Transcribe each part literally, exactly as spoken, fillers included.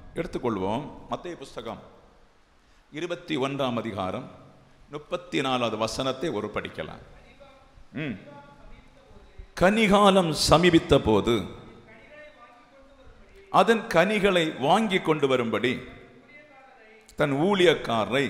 எடுத்துக்கொள்வோம். மத்தேயு புஸ்தகம் இருபத்தி ஒன்றாம் அதிகாரம் முப்பத்தி நாலாவது வசனத்தை ஒரு படிக்கலாம். ம் கனிகாலம் சமீபித்த போது அதன் கனிகளை வாங்கி கொண்டு வரும்படி தன் ஊழியக்காரரை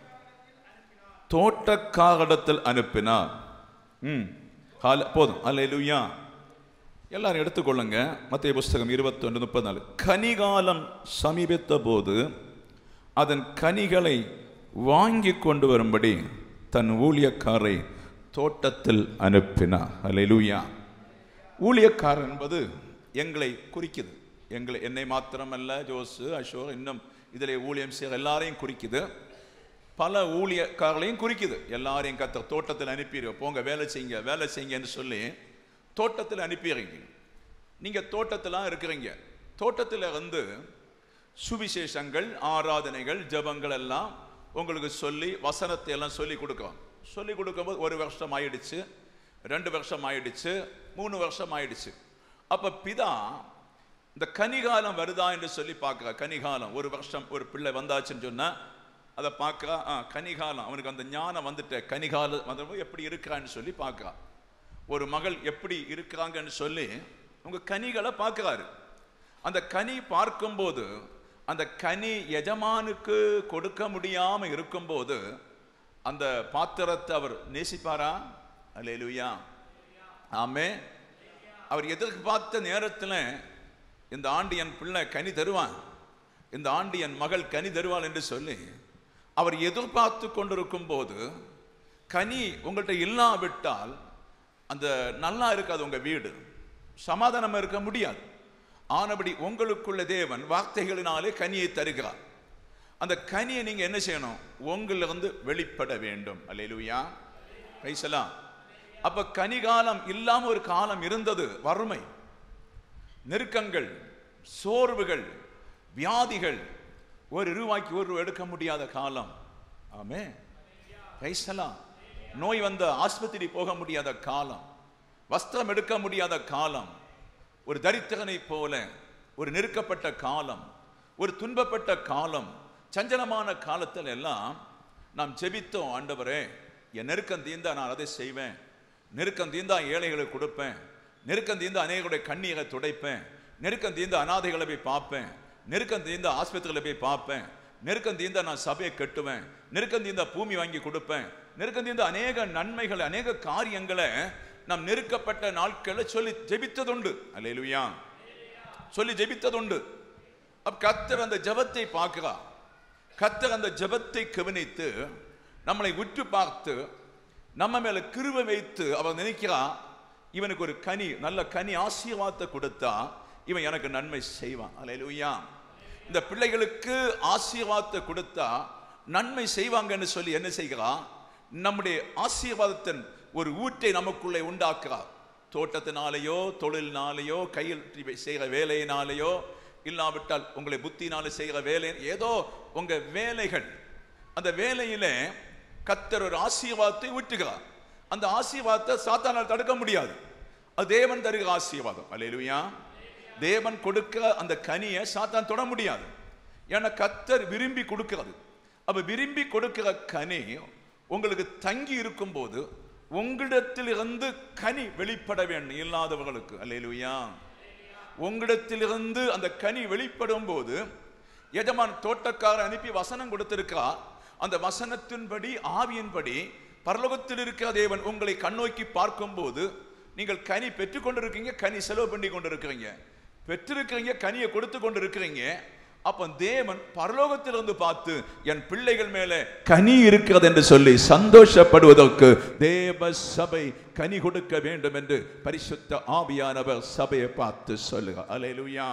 தோட்டக்காரிடத்தில் அனுப்பினார். ம் போதும். அல்லேலூயா. எல்லாரும் எடுத்துக்கொள்ளுங்க. மத்தேயு புஸ்தகம் இருபத்தி ஒன்று முப்பத்தி நாலு. கனிகாலம் சமீபித்த போது அதன் கனிகளை வாங்கி கொண்டு வரும்படி தன் ஊழியக்காரை தோட்டத்தில் அனுப்பினார். அல்லேலூயா. ஊழியக்காரர் என்பது எங்களை குறிக்குது. எங்களை என்னை மாத்திரமல்ல, ஜோசு, அசோக், இன்னும் இதில் ஊழியம் செய்ய எல்லாரையும் குறிக்குது. பல ஊழியக்காரர்களையும் குறிக்குது. எல்லாரையும் கத்த தோட்டத்தில் அனுப்பிடுங்க, போங்க வேலை செய்யுங்க வேலை செய்யுங்கன்னு சொல்லி தோட்டத்தில் அனுப்பிடுறீங்க. நீங்கள் தோட்டத்தில் இருக்கிறீங்க. தோட்டத்தில் வந்து சுவிசேஷங்கள், ஆராதனைகள், ஜபங்கள் எல்லாம் உங்களுக்கு சொல்லி வசனத்தை எல்லாம் சொல்லி கொடுக்குறோம். சொல்லி கொடுக்கும்போது ஒரு வருஷம் ஆயிடுச்சு, ரெண்டு வருஷம் ஆயிடுச்சு, மூணு வருஷம் ஆயிடுச்சு. அப்போ பிதா இந்த கனிகாலம் வருதா என்று சொல்லி பார்க்குறா. கனிகாலம் ஒரு வருஷம் ஒரு பிள்ளை வந்தாச்சுன்னு சொன்னால் அதை பார்க்குறா. ஆ கனிகாலம், அவனுக்கு அந்த ஞானம் வந்துட்டு கனிகாலம் வந்து எப்படி இருக்கிறான்னு சொல்லி பார்க்குறா. ஒரு மகள் எப்படி இருக்கிறாங்கன்னு சொல்லி அவங்க கனிகளை பார்க்குறாரு. அந்த கனி பார்க்கும்போது அந்த கனி எஜமானுக்கு கொடுக்க முடியாமல் இருக்கும்போது அந்த பாத்திரத்தை அவர் நேசிப்பாரா? அல்லேலூயா. ஆமே. அவர் எதிர்பார்த்த நேரத்தில் இந்த ஆண்டு என் பிள்ளை கனி தருவான், இந்த ஆண்டு என் மகள் கனி தருவாள் என்று சொல்லி அவர் எதிர்பார்த்து கொண்டிருக்கும் போது கனி உங்கள்கிட்ட இல்லாவிட்டால் அந்த நல்லா இருக்காது, உங்க வீடு சமாதானம் இருக்க முடியாது. ஆனபடி உங்களுக்குள்ள தேவன் வார்த்தைகளினாலே கனியை தருகிறார். அந்த கனியை நீங்க என்ன செய்யணும்? உங்களிலிருந்து வெளிப்பட வேண்டும். அல்லேலூயா. கைசலாம். அப்ப கனிகாலம் இல்லாம ஒரு காலம் இருந்தது. வறுமை, நெருக்கங்கள், சோர்வுகள், வியாதிகள், ஒரு ரூபாய்க்கு ஒரு ரூபாய் எடுக்க முடியாத காலம். ஆமே. கைசலாம். நோய் வந்த ஆஸ்பத்திரி போக முடியாத காலம், வஸ்திரம் எடுக்க முடியாத காலம், ஒரு தரித்திரனை போல ஒரு நெருக்கப்பட்ட காலம், ஒரு துன்பப்பட்ட காலம், சஞ்சலமான காலத்தில் எல்லாம் நாம் ஜெபித்தோம். ஆண்டவரே, என் நெருக்கம் தீர்ந்தா நான் அதை செய்வேன், நெருக்கம் தீர்ந்தா ஏழைகளுக்கு கொடுப்பேன், நெருக்கம் தீர்ந்த அநேகருடைய கண்ணீரை துடைப்பேன், நெருக்கம் தீர்ந்த அநாதைகளை போய் பார்ப்பேன், நெருக்கம் தீர்ந்த ஆஸ்பத்திரிகளை போய் பார்ப்பேன், நெருக்கம் தீர்ந்த நான் சபையை கட்டுவேன், நெருக்கம் தீர்ந்த பூமி வாங்கி கொடுப்பேன், நெருக்கம் தீர்ந்த அநேக நன்மைகளை அநேக காரியங்களை நாம் நெருக்கப்பட்ட நாட்களை சொல்லி ஜெபித்ததுண்டு. அல்லேலூயா. சொல்லி ஜெபித்ததுண்டு. அப்ப கர்த்தர் அந்த ஜெபத்தை பார்க்கிறார். கர்த்தர் அந்த ஜெபத்தை கவனித்து நம்மளை உற்று பார்த்து நம்ம மேல கிருபை வைத்து அவர் நினைக்கிறார், இவனுக்கு ஒரு கனி, நல்ல கனி ஆசீர்வாதத்தை கொடுத்தா இவன் எனக்கு நன்மை செய்வான். அல்லேலூயா. இந்த பிள்ளைகளுக்கு ஆசீர்வாதத்தை கொடுத்தா நன்மை செய்வாங்கன்னு சொல்லி என்ன செய்கிறான்? நம்முடைய ஆசீர்வாதத்தின் ஒரு ஊற்றை நமக்குள்ளே உண்டாக்குறார். தோட்டத்தினாலேயோ, தொழிலினாலேயோ, கையில் செய்கிற வேலையினாலேயோ, இல்லாவிட்டால் உங்களை புத்தினாலே செய்கிற வேலை, ஏதோ உங்க வேலைகள், அந்த வேலையில கர்த்தர் ஒரு ஆசீர்வாதத்தை ஊற்றுகிறார். அந்த ஆசீர்வாதத்தை சாத்தானால் தடுக்க முடியாது. அது தேவன் தருகிற ஆசீர்வாதம். அல்லேலூயா. தேவன் கொடுக்கிற அந்த கனியை சாத்தான் தொட முடியாது. ஏன்னா கர்த்தர் விரும்பி கொடுக்கிறது. அப்ப விரும்பி கொடுக்கிற கனி உங்களுக்கு தங்கி இருக்கும் போது உங்களிடத்திலிருந்து கனி வெளிப்பட வேண்டும் இல்லாதவர்களுக்கு. அல்லேலூயா. உங்களிடத்திலிருந்து அந்த கனி வெளிப்படும் போது எஜமான் தோட்டக்காரர் அனுப்பி வசனம் கொடுத்திருக்கிறார். அந்த வசனத்தின்படி, ஆவியின்படி பரலோகத்தில் இருக்கிற தேவன் உங்களை கண்ணோக்கி பார்க்கும் போது நீங்கள் கனி பெற்றுக் கொண்டிருக்கீங்க, கனி செலவு பண்ணி கொண்டிருக்கிறீங்க, பெற்றிருக்கிறீங்க, கனியை கொடுத்து கொண்டிருக்கிறீங்க. அப்ப தேவன் பரலோகத்திலிருந்து பார்த்து என் பிள்ளைகள் மேல கனி இருக்கிறது என்று சொல்லி சந்தோஷப்படுவதற்கு தேவ சபை கனி கொடுக்க வேண்டும் என்று பரிசுத்த ஆவியானவர் சபையை பார்த்து சொல்லுகிறார். அல்லேலூயா.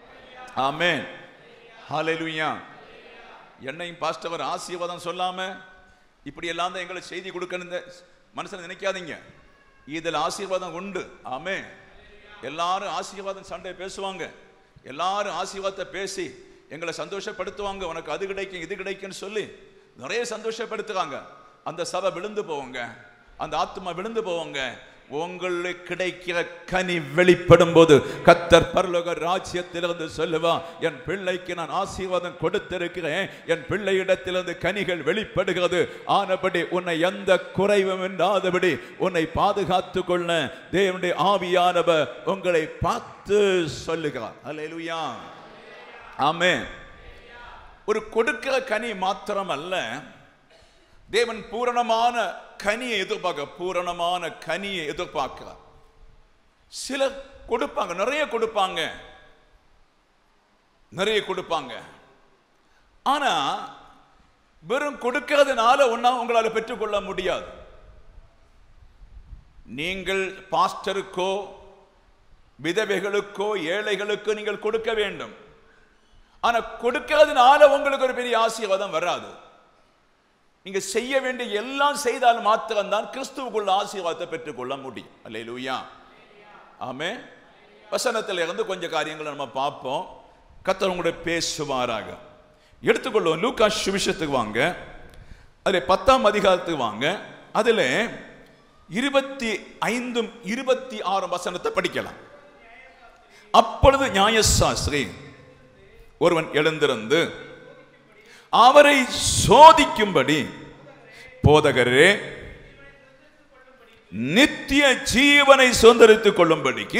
ஆமென். ஹல்லேலூயா. என்னையும் பாஸ்டர் ஆசீர்வாதம் சொல்லாம இப்படி எல்லாம் தான் எங்களை செய்தி கொடுக்கணும் மனுஷன் நினைக்காதீங்க. இதில் ஆசீர்வாதம் உண்டு. ஆமென். எல்லாரும் ஆசீர்வாதம் சண்டை பேசுவாங்க, எல்லாரும் ஆசீர்வாதத்தை பேசி எங்களை சந்தோஷப்படுத்துவாங்க. உனக்கு அது கிடைக்கும் இது கிடைக்கும்னு சொல்லி நிறைய சந்தோஷப்படுத்துவாங்க. அந்த சபை விழுந்து போவாங்க, அந்த ஆத்மா விழுந்து போவாங்க. உங்களுக்கு கிடைக்கிற கனி வெளிப்படும் போது கர்த்தர் பரலோக ராஜ்யத்திலிருந்து சொல்லுவா, என் பிள்ளைக்கு நான் ஆசீர்வாதம் கொடுத்திருக்கிறேன், என் பிள்ளையிடத்திலிருந்து கனிகள் வெளிப்படுகிறது. ஆனபடி உன்னை எந்த குறைவும் இல்லாதபடி உன்னை பாதுகாத்து கொள்ள தேவனுடைய ஆவியானவர் உங்களை பார்த்து சொல்லுகிறார். அல்லேலூயா, ஆமென். ஒரு கொடுக்கிற கனி மாத்திரம் அல்ல, தேவன் பூரணமான கனியை எதிர்பார்க்க பூரணமான கனியை எதிர்பார்க்கிறார். சிலர் கொடுப்பாங்க, நிறைய கொடுப்பாங்க, நிறைய கொடுப்பாங்க. ஆனா வெறும் கொடுக்கிறதுனால ஒன்னா உங்களால பெற்றுக்கொள்ள முடியாது. நீங்கள் பாஸ்டருக்கோ விதவைகளுக்கோ ஏழைகளுக்கோ நீங்கள் கொடுக்க வேண்டும். ஆனா கொடுக்கிறதுனால உங்களுக்கு ஒரு பெரிய ஆசீர்வாதம் வராது. நீங்க செய்ய வேண்டிய எல்லாம் செய்தால் மாத்திரம்தான் கிறிஸ்துவுக்குள்ள ஆசீர்வாதத்தை பெற்றுக்கொள்ள முடியும். அல்லேலூயா, ஆமென். வசனத்தில் இருந்து கொஞ்சம் காரியங்களை நம்ம பார்ப்போம். கர்த்தர் உங்களுடைய பேசுவாராக. எடுத்துக்கொள்வோம், லூக்கா சுவிசேஷத்துக்கு வாங்க, அதுல பத்தாம் அதிகாரத்துக்கு வாங்க. அதுல இருபத்தி ஐந்தும் இருபத்தி ஆறும் வசனத்தை படிக்கலாம். அப்பொழுது நியாயசாஸ்திரி ஒருவன் எழுந்திருந்து அவரை சோதிக்கும்படி, போதகரே, நித்திய ஜீவனை சுதந்தரித்துக் கொள்ளும்படிக்கு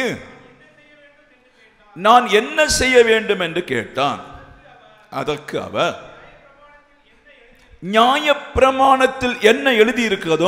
நான் என்ன செய்ய வேண்டும் என்று கேட்டான். அதற்கு அவர், நியாயப்பிரமாணத்தில் என்ன எழுதியிருக்கிறதோ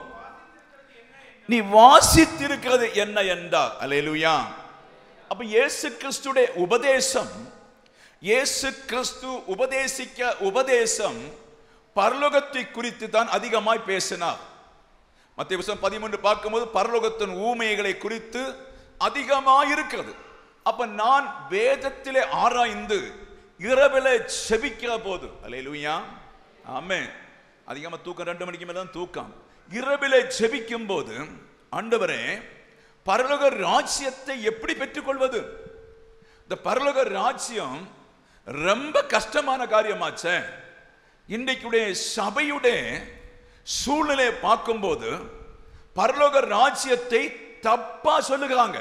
நீ வாசித்திருக்கிறது என்ன என்றார். அல்லேலூயா. அப்ப இயேசு கிறிஸ்துடைய உபதேசம், இயேசு கிறிஸ்து உபதேசிக்க உபதேசம் பரலோகத்தை குறித்து தான் அதிகமாய் பேசினார். மத்தேயு புத்தகம் பதிமூன்று பார்க்கும்போது பரலோகத்தின் ஊமைகளை குறித்து அதிகமாய் இருக்கிறது. அப்ப நான் வேதத்திலே ஆராய்ந்து இரவிலே செபிக்கிற போது, அல்லேலூயா, ஆமென், அதிகமா தூக்கம் ரெண்டு மணிக்கு மேல தான் தூக்கம். இரவிலே செபிக்கும் போது, ஆண்டவரே, பரலோக ராஜ்யத்தை எப்படி பெற்றுக்கொள்வது? இந்த பரலோக ராஜ்யம் ரொம்ப கஷ்டமான காரியமாச்சே. இன்றைக்குடைய சபையுடைய சூழ்நிலை பார்க்கும்போது பரலோக ராஜ்யத்தை தப்பா சொல்லுகிறாங்க,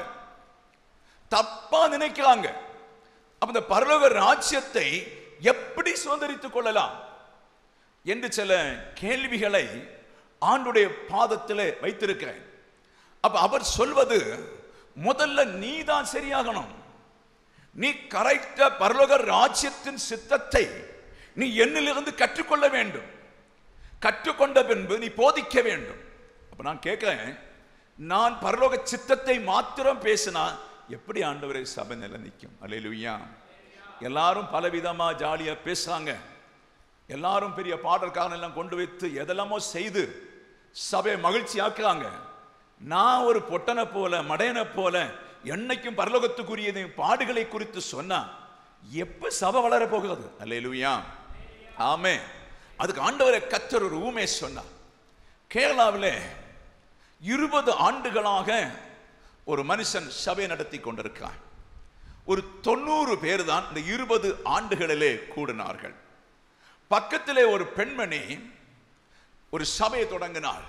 தப்பா நினைக்கிறாங்க. அப்ப இந்த பரலோக ராஜ்யத்தை எப்படி சுதந்திரித்துக் கொள்ளலாம் என்று சில கேள்விகளை ஆண்டுடைய பாதத்திலே வைத்திருக்கிறேன். அப்ப அவர் சொல்வது, முதல்ல நீ தான் சரியாகணும். நீ கரெக்டா பரலோக ராஜ்யத்தின் சித்தத்தை நீ என்னிலிருந்து கற்றுக்கொள்ள வேண்டும். கற்றுக்கொண்ட பின்பு நீ போதிக்க வேண்டும். அப்ப நான் கேட்கிறேன், நான் பரலோக சித்தத்தை மாத்திரம் பேசினா எப்படி ஆண்டவரை சபை நிலை நிற்கும்? அல்லேலூயா. எல்லாரும் பலவிதமா ஜாலியா பேசுறாங்க, எல்லாரும் பெரிய பாடல்காரன் எல்லாம் கொண்டு வைத்து எதெல்லாமோ செய்து சபையை மகிழ்ச்சி ஆக்குறாங்க. நான் ஒரு பொட்டனை போல மடையனை போல என்னைக்கும் பரலோகத்துக்குரிய பாடுகளை குறித்து சொன்னா எப்ப சபை வளர போகிறது? அல்லேலூயா, ஆமென். அதுக்கு ஆண்டவரை கர்த்தர் ஒரு ஊமை சொன்னார். கேரளாவில் இருபது ஆண்டுகளாக ஒரு மனுஷன் சபை நடத்தி கொண்டிருக்கிறார். ஒரு தொண்ணூறு பேர் தான் இந்த இருபது ஆண்டுகளிலே கூடினார்கள். பக்கத்திலே ஒரு பெண்மணி ஒரு சபையை தொடங்கினாள்.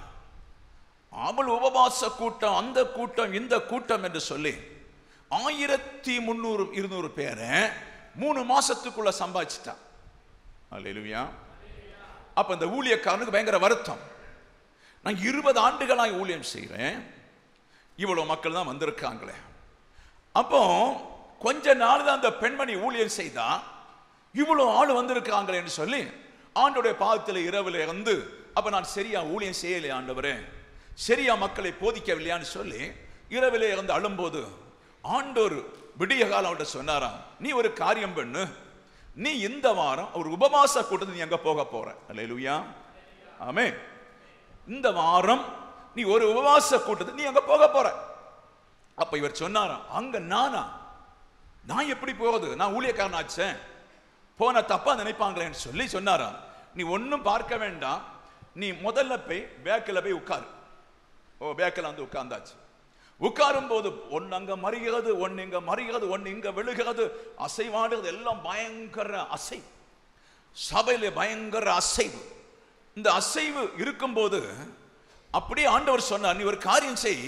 அவள் உபவாச கூட்டம், அந்த கூட்டம், இந்த கூட்டம் என்று சொல்லி ஆயிரத்தி முன்னூறு இருநூறு பேரை மூணு மாசத்துக்குள்ள சம்பாதிச்சிட்டான். அல்லேலூயா. அப்ப இந்த ஊழியக்காரனுக்கு பயங்கர வருத்தம். நான் இருபது ஆண்டுகளாக ஊழியம் செய்கிறேன், இவ்வளவு மக்கள் தான் வந்திருக்காங்களே. அப்போ கொஞ்ச நாள் தான் அந்த பெண்மணி ஊழியம் செய்தா, இவ்வளவு ஆள் வந்திருக்காங்களேன்னு சொல்லி ஆண்டோடைய பாதத்தில் இரவில் இருந்து, அப்ப நான் சரியா ஊழியம் செய்யலையா ஆண்டவரே, சரியா மக்களை போதிக்கவில்லையான்னு சொல்லி இரவிலே இருந்து அழும்போது ஆண்டோர் விடிய காலம் அவர்கிட்ட சொன்னாராம், நீ ஒரு காரியம் பண்ணு, நீ இந்த வாரம் ஒரு உபவாச கூட்டத்தை நீ எங்க போக போற? அல்லேலூயா, ஆமென். இந்த வாரம் நீ ஒரு உபவாச கூட்டத்தை நீ எங்க போக போற? அப்ப இவர் சொன்னாராம், அங்க நானா, நான் எப்படி போகுது, நான் ஊழியக்காரன் ஆச்சேன், போன தப்பா நினைப்பாங்களேன்னு சொல்லி சொன்னாராம், நீ ஒன்னும் பார்க்க வேண்டாம், நீ முதல்ல போய் பேக்கில் போய் உட்காரு. ஓ, பேக்கில் வந்து உட்கார்ந்தாச்சு. உட்காரும் போது ஒன்னு அங்க மறிகிறது, ஒன்னு இங்க மறிகிறது, ஒன்னு இங்க விழுகிறது, அசைவாடுகிறது, எல்லாம் பயங்கர அசைவு, சபையில பயங்கர அசைவு. இந்த அசைவு இருக்கும்போது அப்படியே ஆண்டவர் சொன்னார், நீ ஒரு காரியம் செய்,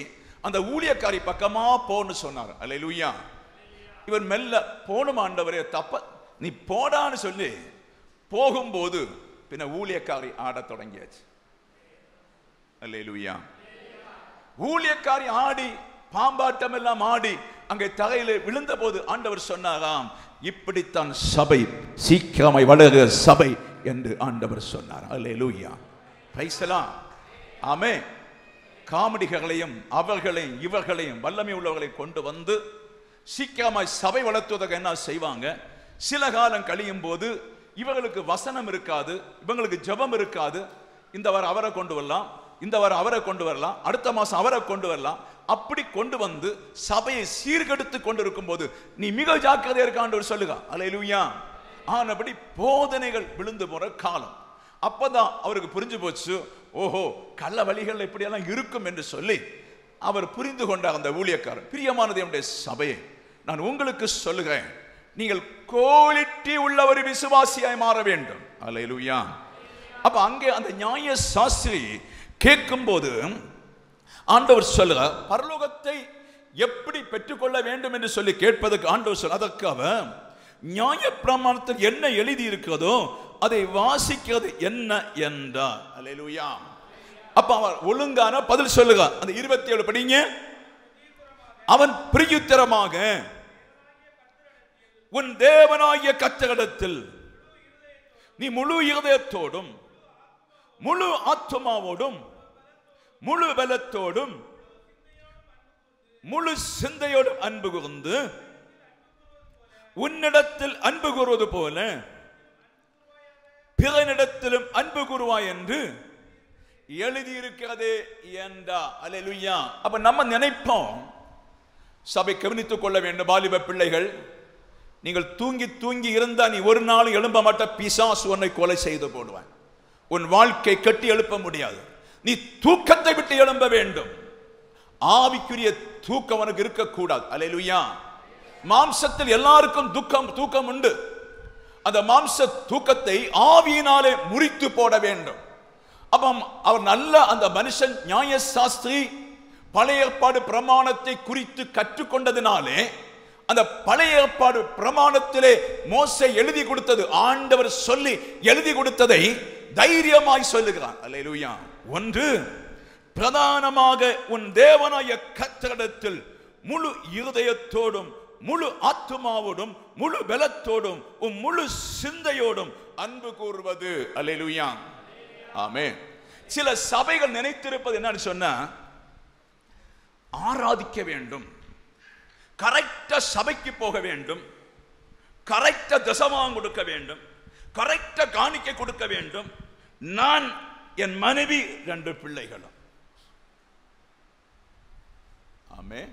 அந்த ஊழியக்காரி பக்கமா போன்னு சொன்னார். அல்லேலூயா. இவர் மெல்ல போணும் ஆண்டவரே, தப்ப நீ போடான்னு சொல்லி போகும்போது பின்ன ஊழியக்காரி ஆடத் தொடங்கியாச்சு. அல்லேலூயா. ஊழியக்காரி ஆடி பாம்பாட்டம் எல்லாம் ஆடி அங்கே தரையில விழுந்த போது ஆண்டவர் சொன்னாராம், இப்படித்தான் சபை சீக்கிரமாய் வளருகிற சபை என்று ஆண்டவர் சொன்னார். அல்லேலூயா. Praise the lord. ஆமென். காமெடிகளையும் அவர்களையும் இவர்களையும் வல்லமை உள்ளவர்களை கொண்டு வந்து சீக்கிரமாய் சபை வளர்த்துவதற்கு என்ன செய்வாங்க? சில காலம் கழியும் போது இவர்களுக்கு வசனம் இருக்காது, இவங்களுக்கு ஜெபம் இருக்காது. இந்த வாரம் அவரை கொண்டு வரலாம், இந்த வாரம் அவரை கொண்டு வரலாம், அடுத்த மாசம் அவரை கொண்டு வரலாம். அப்படி கொண்டு வந்து சபையை சீர்கெடுத்து கொண்டிருக்கும் போது நீ மிக ஜாக்கிரதையா இருக்கான்னு சொல்லுங்க. அல்லேலூயா. ஆனபடி போதனைகள் விழுந்து போற காலம். அப்பதான் அவருக்கு புரிஞ்சு போச்சு, ஓஹோ கள்ள வழிகள் எப்படியெல்லாம் இருக்கும் என்று சொல்லி அவர் புரிந்து கொண்டார். அந்த ஊழியக்காரர், பிரியமானது என்னுடைய சபையை நான் உங்களுக்கு சொல்லுகிறேன், நீங்கள் குவாலிட்டி உள்ள ஒரு விசுவாசியாய் மாற வேண்டும். அல்லேலூயா. அப்ப அங்கே அந்த நியாய சாஸ்திரி கேட்கும் போது ஆண்டவர் சொல்லுக, பரலோகத்தை எப்படி பெற்றுக்கொள்ள வேண்டும் என்று சொல்லி கேட்பதற்கு ஆண்டவர் சொல்ல, அதற்காக நியாய பிரமாணத்தில் என்ன எழுதி இருக்கிறதோ அதை வாசிக்கிறது என்ன என்றார். அல்லேலூயா. அப்ப அவர் ஒழுங்கான பதில் சொல்லுக. அந்த இருபத்தி ஏழு படிங்க. அவன் பிரயுத்தரமாக, உன் தேவனாகிய கர்த்தரிடத்தில் நீ முழு இருதயத்தோடும் முழு ஆத்துமாவோடும் முழு பலத்தோடும் முழு சிந்தையோடும் அன்பு கூர்ந்து உன்னிடத்தில் அன்பு கூறுவது போல பிறனிடத்திலும் அன்பு கூறுவாய் என்று எழுதியிருக்கிறதே என்றா. அல்லேலூயா. அப்ப நம்ம நினைப்போம், சபை கவனித்துக் கொள்ள வேண்டும். வாலிப பிள்ளைகள், நீங்கள் தூங்கி தூங்கி இருந்தா நீ ஒரு நாள் எழும்ப மாட்ட, பிசாசு உன்னை கொலை செய்து போடுவான். உன் வாழ்க்கை கட்டி எழுப்ப முடியாது. நீ தூக்கத்தை விட்டு எழும்ப வேண்டும். ஆவிக்குரிய தூக்கம் உனக்கு இருக்கக்கூடாது. அல்லேலூயா. மாம்சத்தில் எல்லாருக்கும் துக்கம் தூக்கம் உண்டு. அந்த மாம்ச தூக்கத்தை ஆவியினாலே முறித்து போட வேண்டும். அப்ப அவர் நல்ல அந்த மனுஷன் நியாய சாஸ்திரி பழைய ஏற்பாடு பிரமாணத்தை குறித்து கற்றுக்கொண்டதினாலே அந்த பழைய ஏற்பாடு பிரமாணத்திலே மோசே எழுதி கொடுத்தது, ஆண்டவர் சொல்லி எழுதி கொடுத்ததை தைரியமாய் சொல்லுகிறான். அல்லேலூயா. ஒன்று, பிரதானமாக உன் தேவனாகிய கர்த்தரிடத்தில் முழு இருதயத்தோடும் முழு ஆத்துமாவோடும் முழு பலத்தோடும் உன் முழு சிந்தையோடும் அன்பு கூறுவது. அல்லேலூயா. ஆமென். சில சபைகள் நினைத்திருப்பது என்னன்னு சொன்னா, ஆராதிக்க வேண்டும், கரெக்டா சபைக்கு போக வேண்டும், கரெக்டா தசமாம் கொடுக்க வேண்டும், கரெக்டா காணிக்கை கொடுக்க வேண்டும். நான், என் மனைவி, ரெண்டு பிள்ளைகளும். ஆமென்.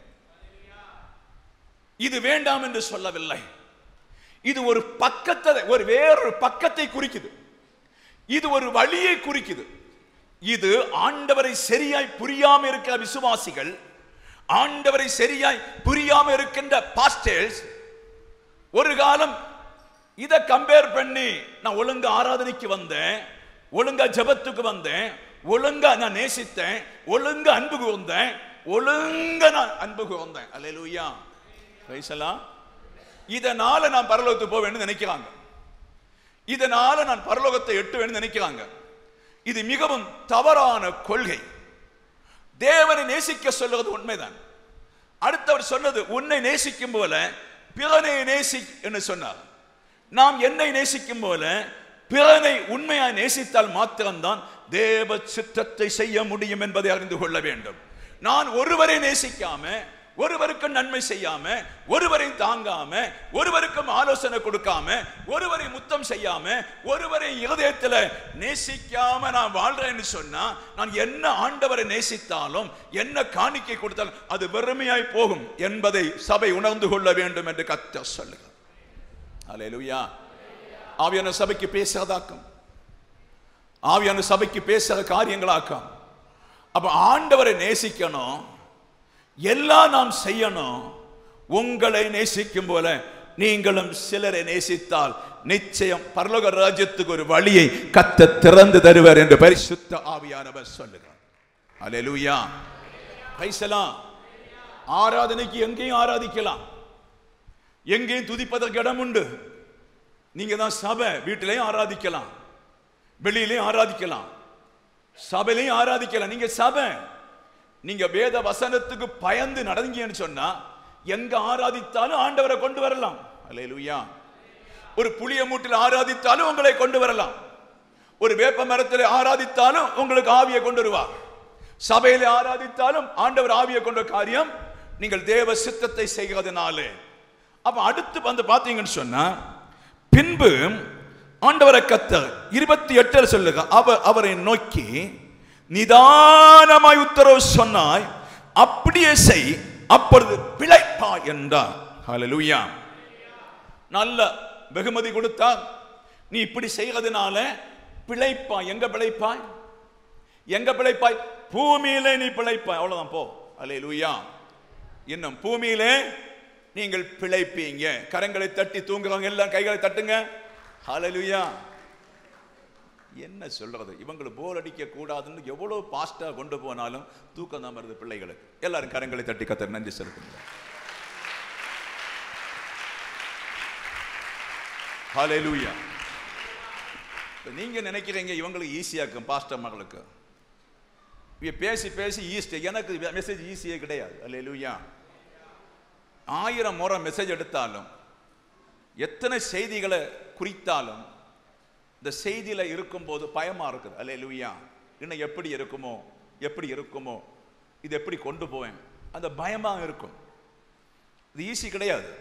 இது வேண்டாம் என்று சொல்லவில்லை. இது ஒரு பக்கத்தை, ஒரு வேறொரு பக்கத்தை குறிக்குது. இது ஒரு வழியை குறிக்குது. இது ஆண்டவரை சரியாய் புரியாம இருக்கிற விசுவாசிகள், ஆண்டவரை சரியாய் புரியாம இருக்கின்ற பாஸ்டர்ஸ் ஒரு காலம் இதை கம்பேர் பண்ணி, நான் ஒழுங்கா ஆராதனைக்கு வந்தேன், ஒழுங்கா ஜெபத்துக்கு வந்தேன், ஒழுங்கா நான் நேசித்தேன், ஒழுங்கா அன்பு கூர்ந்தேன், ஒழுங்கா நான் அன்பு கூர்ந்தேன். அல்லேலூயா. Praise the Lord. இதனால நான் பரலோகத்துக்கு போக வேண்டும் நினைக்கிறாங்க. இதனால நான் பரலோகத்தை எட்ட வேண்டும் நினைக்கிறாங்க. இது மிகவும் தவறான கொள்கை. தேவனை நேசிக்க சொல்வது உண்மைதான். அடுத்தவர் சொன்னது, உன்னை நேசிக்கும் போல பிறனை நேசி என்று சொன்னார். நாம் என்னை நேசிக்கும் போல பிறனை உண்மையாய் நேசித்தால் மாத்திரம்தான் தேவ சித்தத்தை செய்ய முடியும் என்பதை அறிந்து கொள்ள வேண்டும். நான் ஒருவரை நேசிக்காம, ஒருவருக்கு நன்மை செய்யாம, ஒருவரை தாங்காம, ஒருவருக்கும் ஆலோசனை கொடுக்காம, ஒருவரை முத்தம் செய்யாம, ஒருவரை இருதயத்தில் நேசிக்காம நான் வாழ்றேன்னு சொன்னா, நான் என்ன ஆண்டவரை நேசித்தாலும் என்ன காணிக்கை கொடுத்தாலும் அது வெறுமையாய் போகும் என்பதை சபை உணர்ந்து கொள்ள வேண்டும் என்று கர்த்தர் சொல்லுகிறார். அல்லேலூயா. ஆவியான சபைக்கு பேசுறதாக்கும், ஆவியான சபைக்கு பேசுற காரியங்களாக்கும். அப்ப ஆண்டவரை நேசிக்கணும், எல்லாம் நாம் செய்யணும். உங்களை நேசிக்கும் போல நீங்களும் சிலரை நேசித்தால் நிச்சயம் பரலோக ராஜ்யத்துக்கு ஒரு வழியை கர்த்தர் திறந்து தருவார் என்று பரிசுத்த ஆவியானவர் சொல்லுகிறார். அல்லேலூயா. Praise the lord. ஆராதனைக்கு எங்கேயும் ஆராதிக்கலாம், எங்கேயும் துதிப்பதற்கு இடம் உண்டு. நீங்க தான் சபை, வீட்டிலையும் ஆராதிக்கலாம், வெளியிலையும் ஆராதிக்கலாம், சபையிலையும் ஆராதிக்கலாம். நீங்க சபை, நீங்க வேத வசனத்துக்கு பயந்து நடந்தீங்கன்னு சொன்னா எங்க ஆராதித்தாலும் ஆண்டவரை கொண்டு வரலாம். அல்லேலூயா. ஒரு புளிய மூட்டில் ஆராதித்தாலும் உங்களை கொண்டு வரலாம், ஒரு வேப்ப மரத்தில் ஆராதித்தாலும் உங்களுக்கு ஆவியை கொண்டு வருவார். சபையில ஆராதித்தாலும் ஆண்டவர் ஆவியை கொண்ட காரியம் நீங்கள் தேவ சித்தத்தை செய்கிறதுனாலே. அப்ப அடுத்து வந்து பாத்தீங்கன்னு சொன்னா, பின்பு ஆண்டவரை கர்த்தர் இருபத்தி எட்டுல சொல்லுங்க, அவர் அவரை நோக்கி நிதானமாய் உத்தரவு சொன்னாய், அப்படியே செய், அப்பொழுது பிழைப்பாய் என்றார். ஹல்லேலூயா. நல்ல வெகுமதி கொடுத்தார். நீ இப்படி செய்கிறதுனால பிழைப்பாய். எங்க பிழைப்பாய்? எங்க பிழைப்பாய்? பூமியிலே நீ பிழைப்பாய். அவ்வளவுதான், போ. அல்லேலூயா. இன்னும் பூமியிலே நீங்கள் பிழைப்பீங்க. கரங்களை தட்டி தூங்குறவங்க எல்லாம் கைகளை தட்டுங்க. ஹல்லேலூயா. என்ன சொல்றது, இவங்களை போர் அடிக்க கூடாதுன்னு எவ்வளவு பாஸ்டா கொண்டு போனாலும் தூக்கம் தான் வருது பிள்ளைகளுக்கு. எல்லாரும் கரங்களை தட்டி கர்த்தருக்கு நன்றி செலுத்துங்க. ஹல்லேலூயா. நீங்க நினைக்கிறீங்க இவங்களுக்கு ஈஸியா இருக்கும், பாஸ்டர் மகளுக்கு பேசி பேசி ஈஸ்ட். எனக்கு மெசேஜ் ஈஸியே கிடையாது. அல்லேலூயா. ஆயிரம் முறை மெசேஜ் எடுத்தாலும், எத்தனை செய்திகளை குறித்தாலும், இந்த செய்தியில இருக்கும் போது பயமா இருக்குது. அல்லேலூயா. இன்னும் எப்படி இருக்குமோ, எப்படி இருக்குமோ, இது எப்படி கொண்டு போவேன், அந்த பயமா இருக்கும். இது ஈஸி கிடையாது.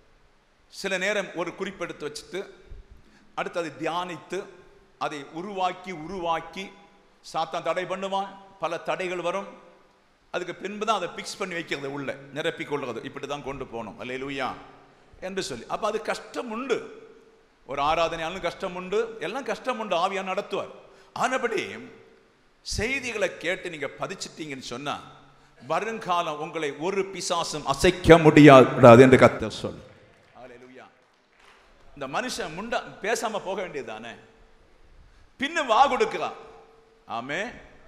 சில நேரம் ஒரு குறிப்பெடுத்து வச்சுட்டு அடுத்து அதை தியானித்து அதை உருவாக்கி உருவாக்கி சாத்தான் தடை பண்ணுவான். பல தடைகள் வரும். அதுக்கு பின்பு தான் அதை பிக்ஸ் பண்ணி வைக்கிறது, உள்ள நிரப்பி கொள்வது. இப்படி தான் கொண்டு போகணும். அல்லேலூயா என்று சொல்லி. அப்ப அது கஷ்டம் உண்டு. ஒரு ஆராதனையாலும் கஷ்டம் உண்டு, எல்லாம் கஷ்டம் உண்டு. ஆவியார் நடத்துவார். ஆனபடி செய்திகளை கேட்டு நீங்க பதிச்சிட்டீங்கன்னு சொன்னா வருங்காலம் உங்களை ஒரு பிசாசும் அசைக்க முடியாது என்று கர்த்தர் சொல். அல்லேலூயா. இந்த மனுஷன் முண்டா பேசாம போக வேண்டியதுதானே, பின்ன வா கொடுக்கிறான். ஆமே,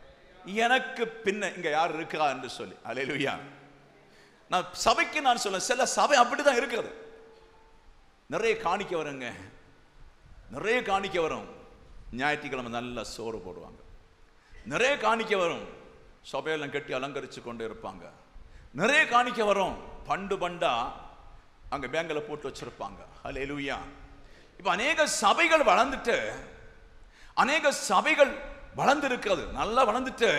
எனக்கு பின்ன இங்க யார் இருக்கிறா என்று சொல்லி. அல்லேலூயா. நான் சபைக்கு நான் சொல்ல, சில சபை அப்படிதான் இருக்கிறது. நிறைய காணிக்க வருங்க, நிறைய காணிக்க வரும். ஞாயிற்றுக்கிழமை நல்ல சோறு போடுவாங்க. நிறைய காணிக்க வரும், சபையெல்லாம் கட்டி அலங்கரிச்சு கொண்டு இருப்பாங்க. நிறைய காணிக்க வரும், பண்டு பண்டா அங்க பேங்கில் போட்டு வச்சிருப்பாங்க. அல்லேலூயா. இப்ப அநேக சபைகள் வளர்ந்துட்டு, அநேக சபைகள் வளர்ந்து இருக்கிறது, நல்லா வளர்ந்துட்டு,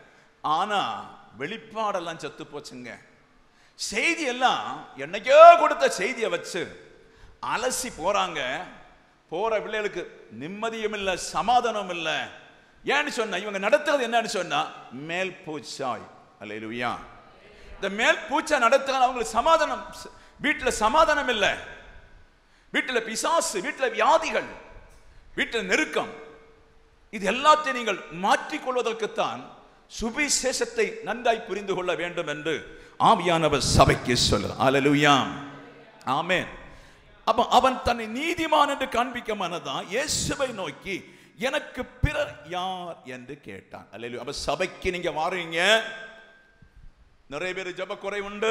ஆனா வெளிப்பாடெல்லாம் செத்து போச்சுங்க. செய்தி எல்லாம் என்னைக்கோ கொடுத்த செய்தியை வச்சு அலசி போறாங்க. போற பிள்ளைகளுக்கு நிம்மதியும் இல்லை, சமாதானம் இல்லை. ஏன்னு சொன்னா இவங்க நடத்துறது என்னன்னு சொன்னா மேல் பூச்சாய். அல்லேலூயா. இந்த மேல் பூச்சா நடத்துறது அவங்களுக்கு சமாதானம், வீட்டுல சமாதானம் இல்லை, வீட்டுல பிசாசு, வீட்டுல வியாதிகள், வீட்டுல நெருக்கம். இது எல்லாத்தையும் நீங்கள் மாற்றிக்கொள்வதற்குத்தான் சுவிசேஷத்தை நன்றாய் புரிந்து கொள்ள வேண்டும் என்று ஆவியானவர் சபைக்கு சொல்ல. அல்லேலூயா. ஆமென். அப்ப அவன் தன்னை நீதிமான் என்று காண்பிக்க மனதான் இயேசுவை நோக்கி எனக்கு பிறர் யார் என்று கேட்டான். அல்லேலூயா. அப்ப சபைக்கு நீங்க வாரீங்க, நிறைய பேர் ஜெப குறை உண்டு,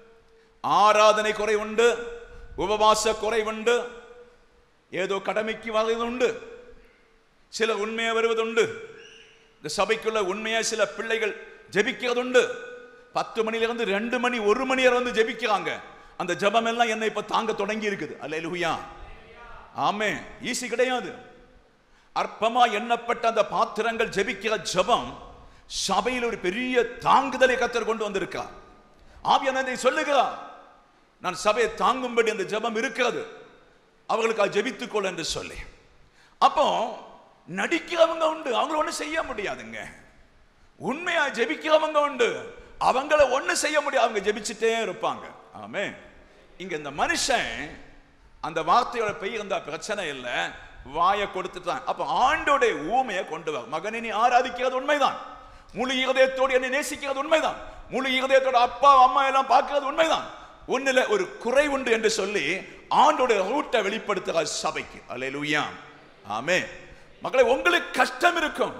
ஆராதனை குறை உண்டு, உபவாச குறை உண்டு, ஏதோ கடமைக்கு வருவது உண்டு, சில உண்மையை வருவது உண்டு. இந்த சபைக்குள்ள உண்மையா சில பிள்ளைகள் ஜெபிக்கிறது உண்டு. பத்து மணிலிருந்து ரெண்டு மணி ஒரு மணி வரை வந்து ஜெபிக்கிறாங்க. அந்த ஜெபம் எல்லாம் என்னை இப்ப தாங்க தொடங்கி இருக்குது. அல்லேலூயா. ஆமென். ஈஸி கிடையாது. அற்பமா எண்ணப்பட்ட அந்த பாத்திரங்கள் ஜெபிக்கிற ஜெபம் சபையில் ஒரு பெரிய தாங்குதலை கர்த்தர் கொண்டு வந்திருக்கார். ஆவியானவர் சொல்லுகிறார், நான் சபையை தாங்கும்படி அந்த ஜெபம் இருக்கிறது, அவர்களுக்கு ஜெபித்துக் கொள் என்று சொல்லி. அப்போ நடிக்கிறவங்க உண்டு, அவங்கள ஒண்ணு செய்ய முடியாதுங்க. உண்மையா ஜெபிக்கிறவங்க உண்டு, அவங்கள ஒண்ணு செய்ய முடியாது, அவங்க ஜெபிச்சுட்டே இருப்பாங்க. ஆமே. இங்க இந்த மனுஷன் அந்த வார்த்தையோட பெயர்ந்தா பிரச்சனை இல்லை, வாயை கொடுத்துட்டான். அப்ப ஆண்டோடைய ஊமையை கொண்டு வா. மகனை நீ ஆராதிக்கிறது உண்மைதான், முழு இருதயத்தோடு என்னை நேசிக்கிறது உண்மைதான், முழு இருதயத்தோட அப்பா அம்மா எல்லாம் பார்க்கிறது உண்மைதான், ஒண்ணுல ஒரு குறை உண்டு என்று சொல்லி ஆண்டோட ரூட்டை வெளிப்படுத்துகிற சபைக்கு. அல்லேலூயா. ஆமே. மக்களை, உங்களுக்கு கஷ்டம் இருக்கும்,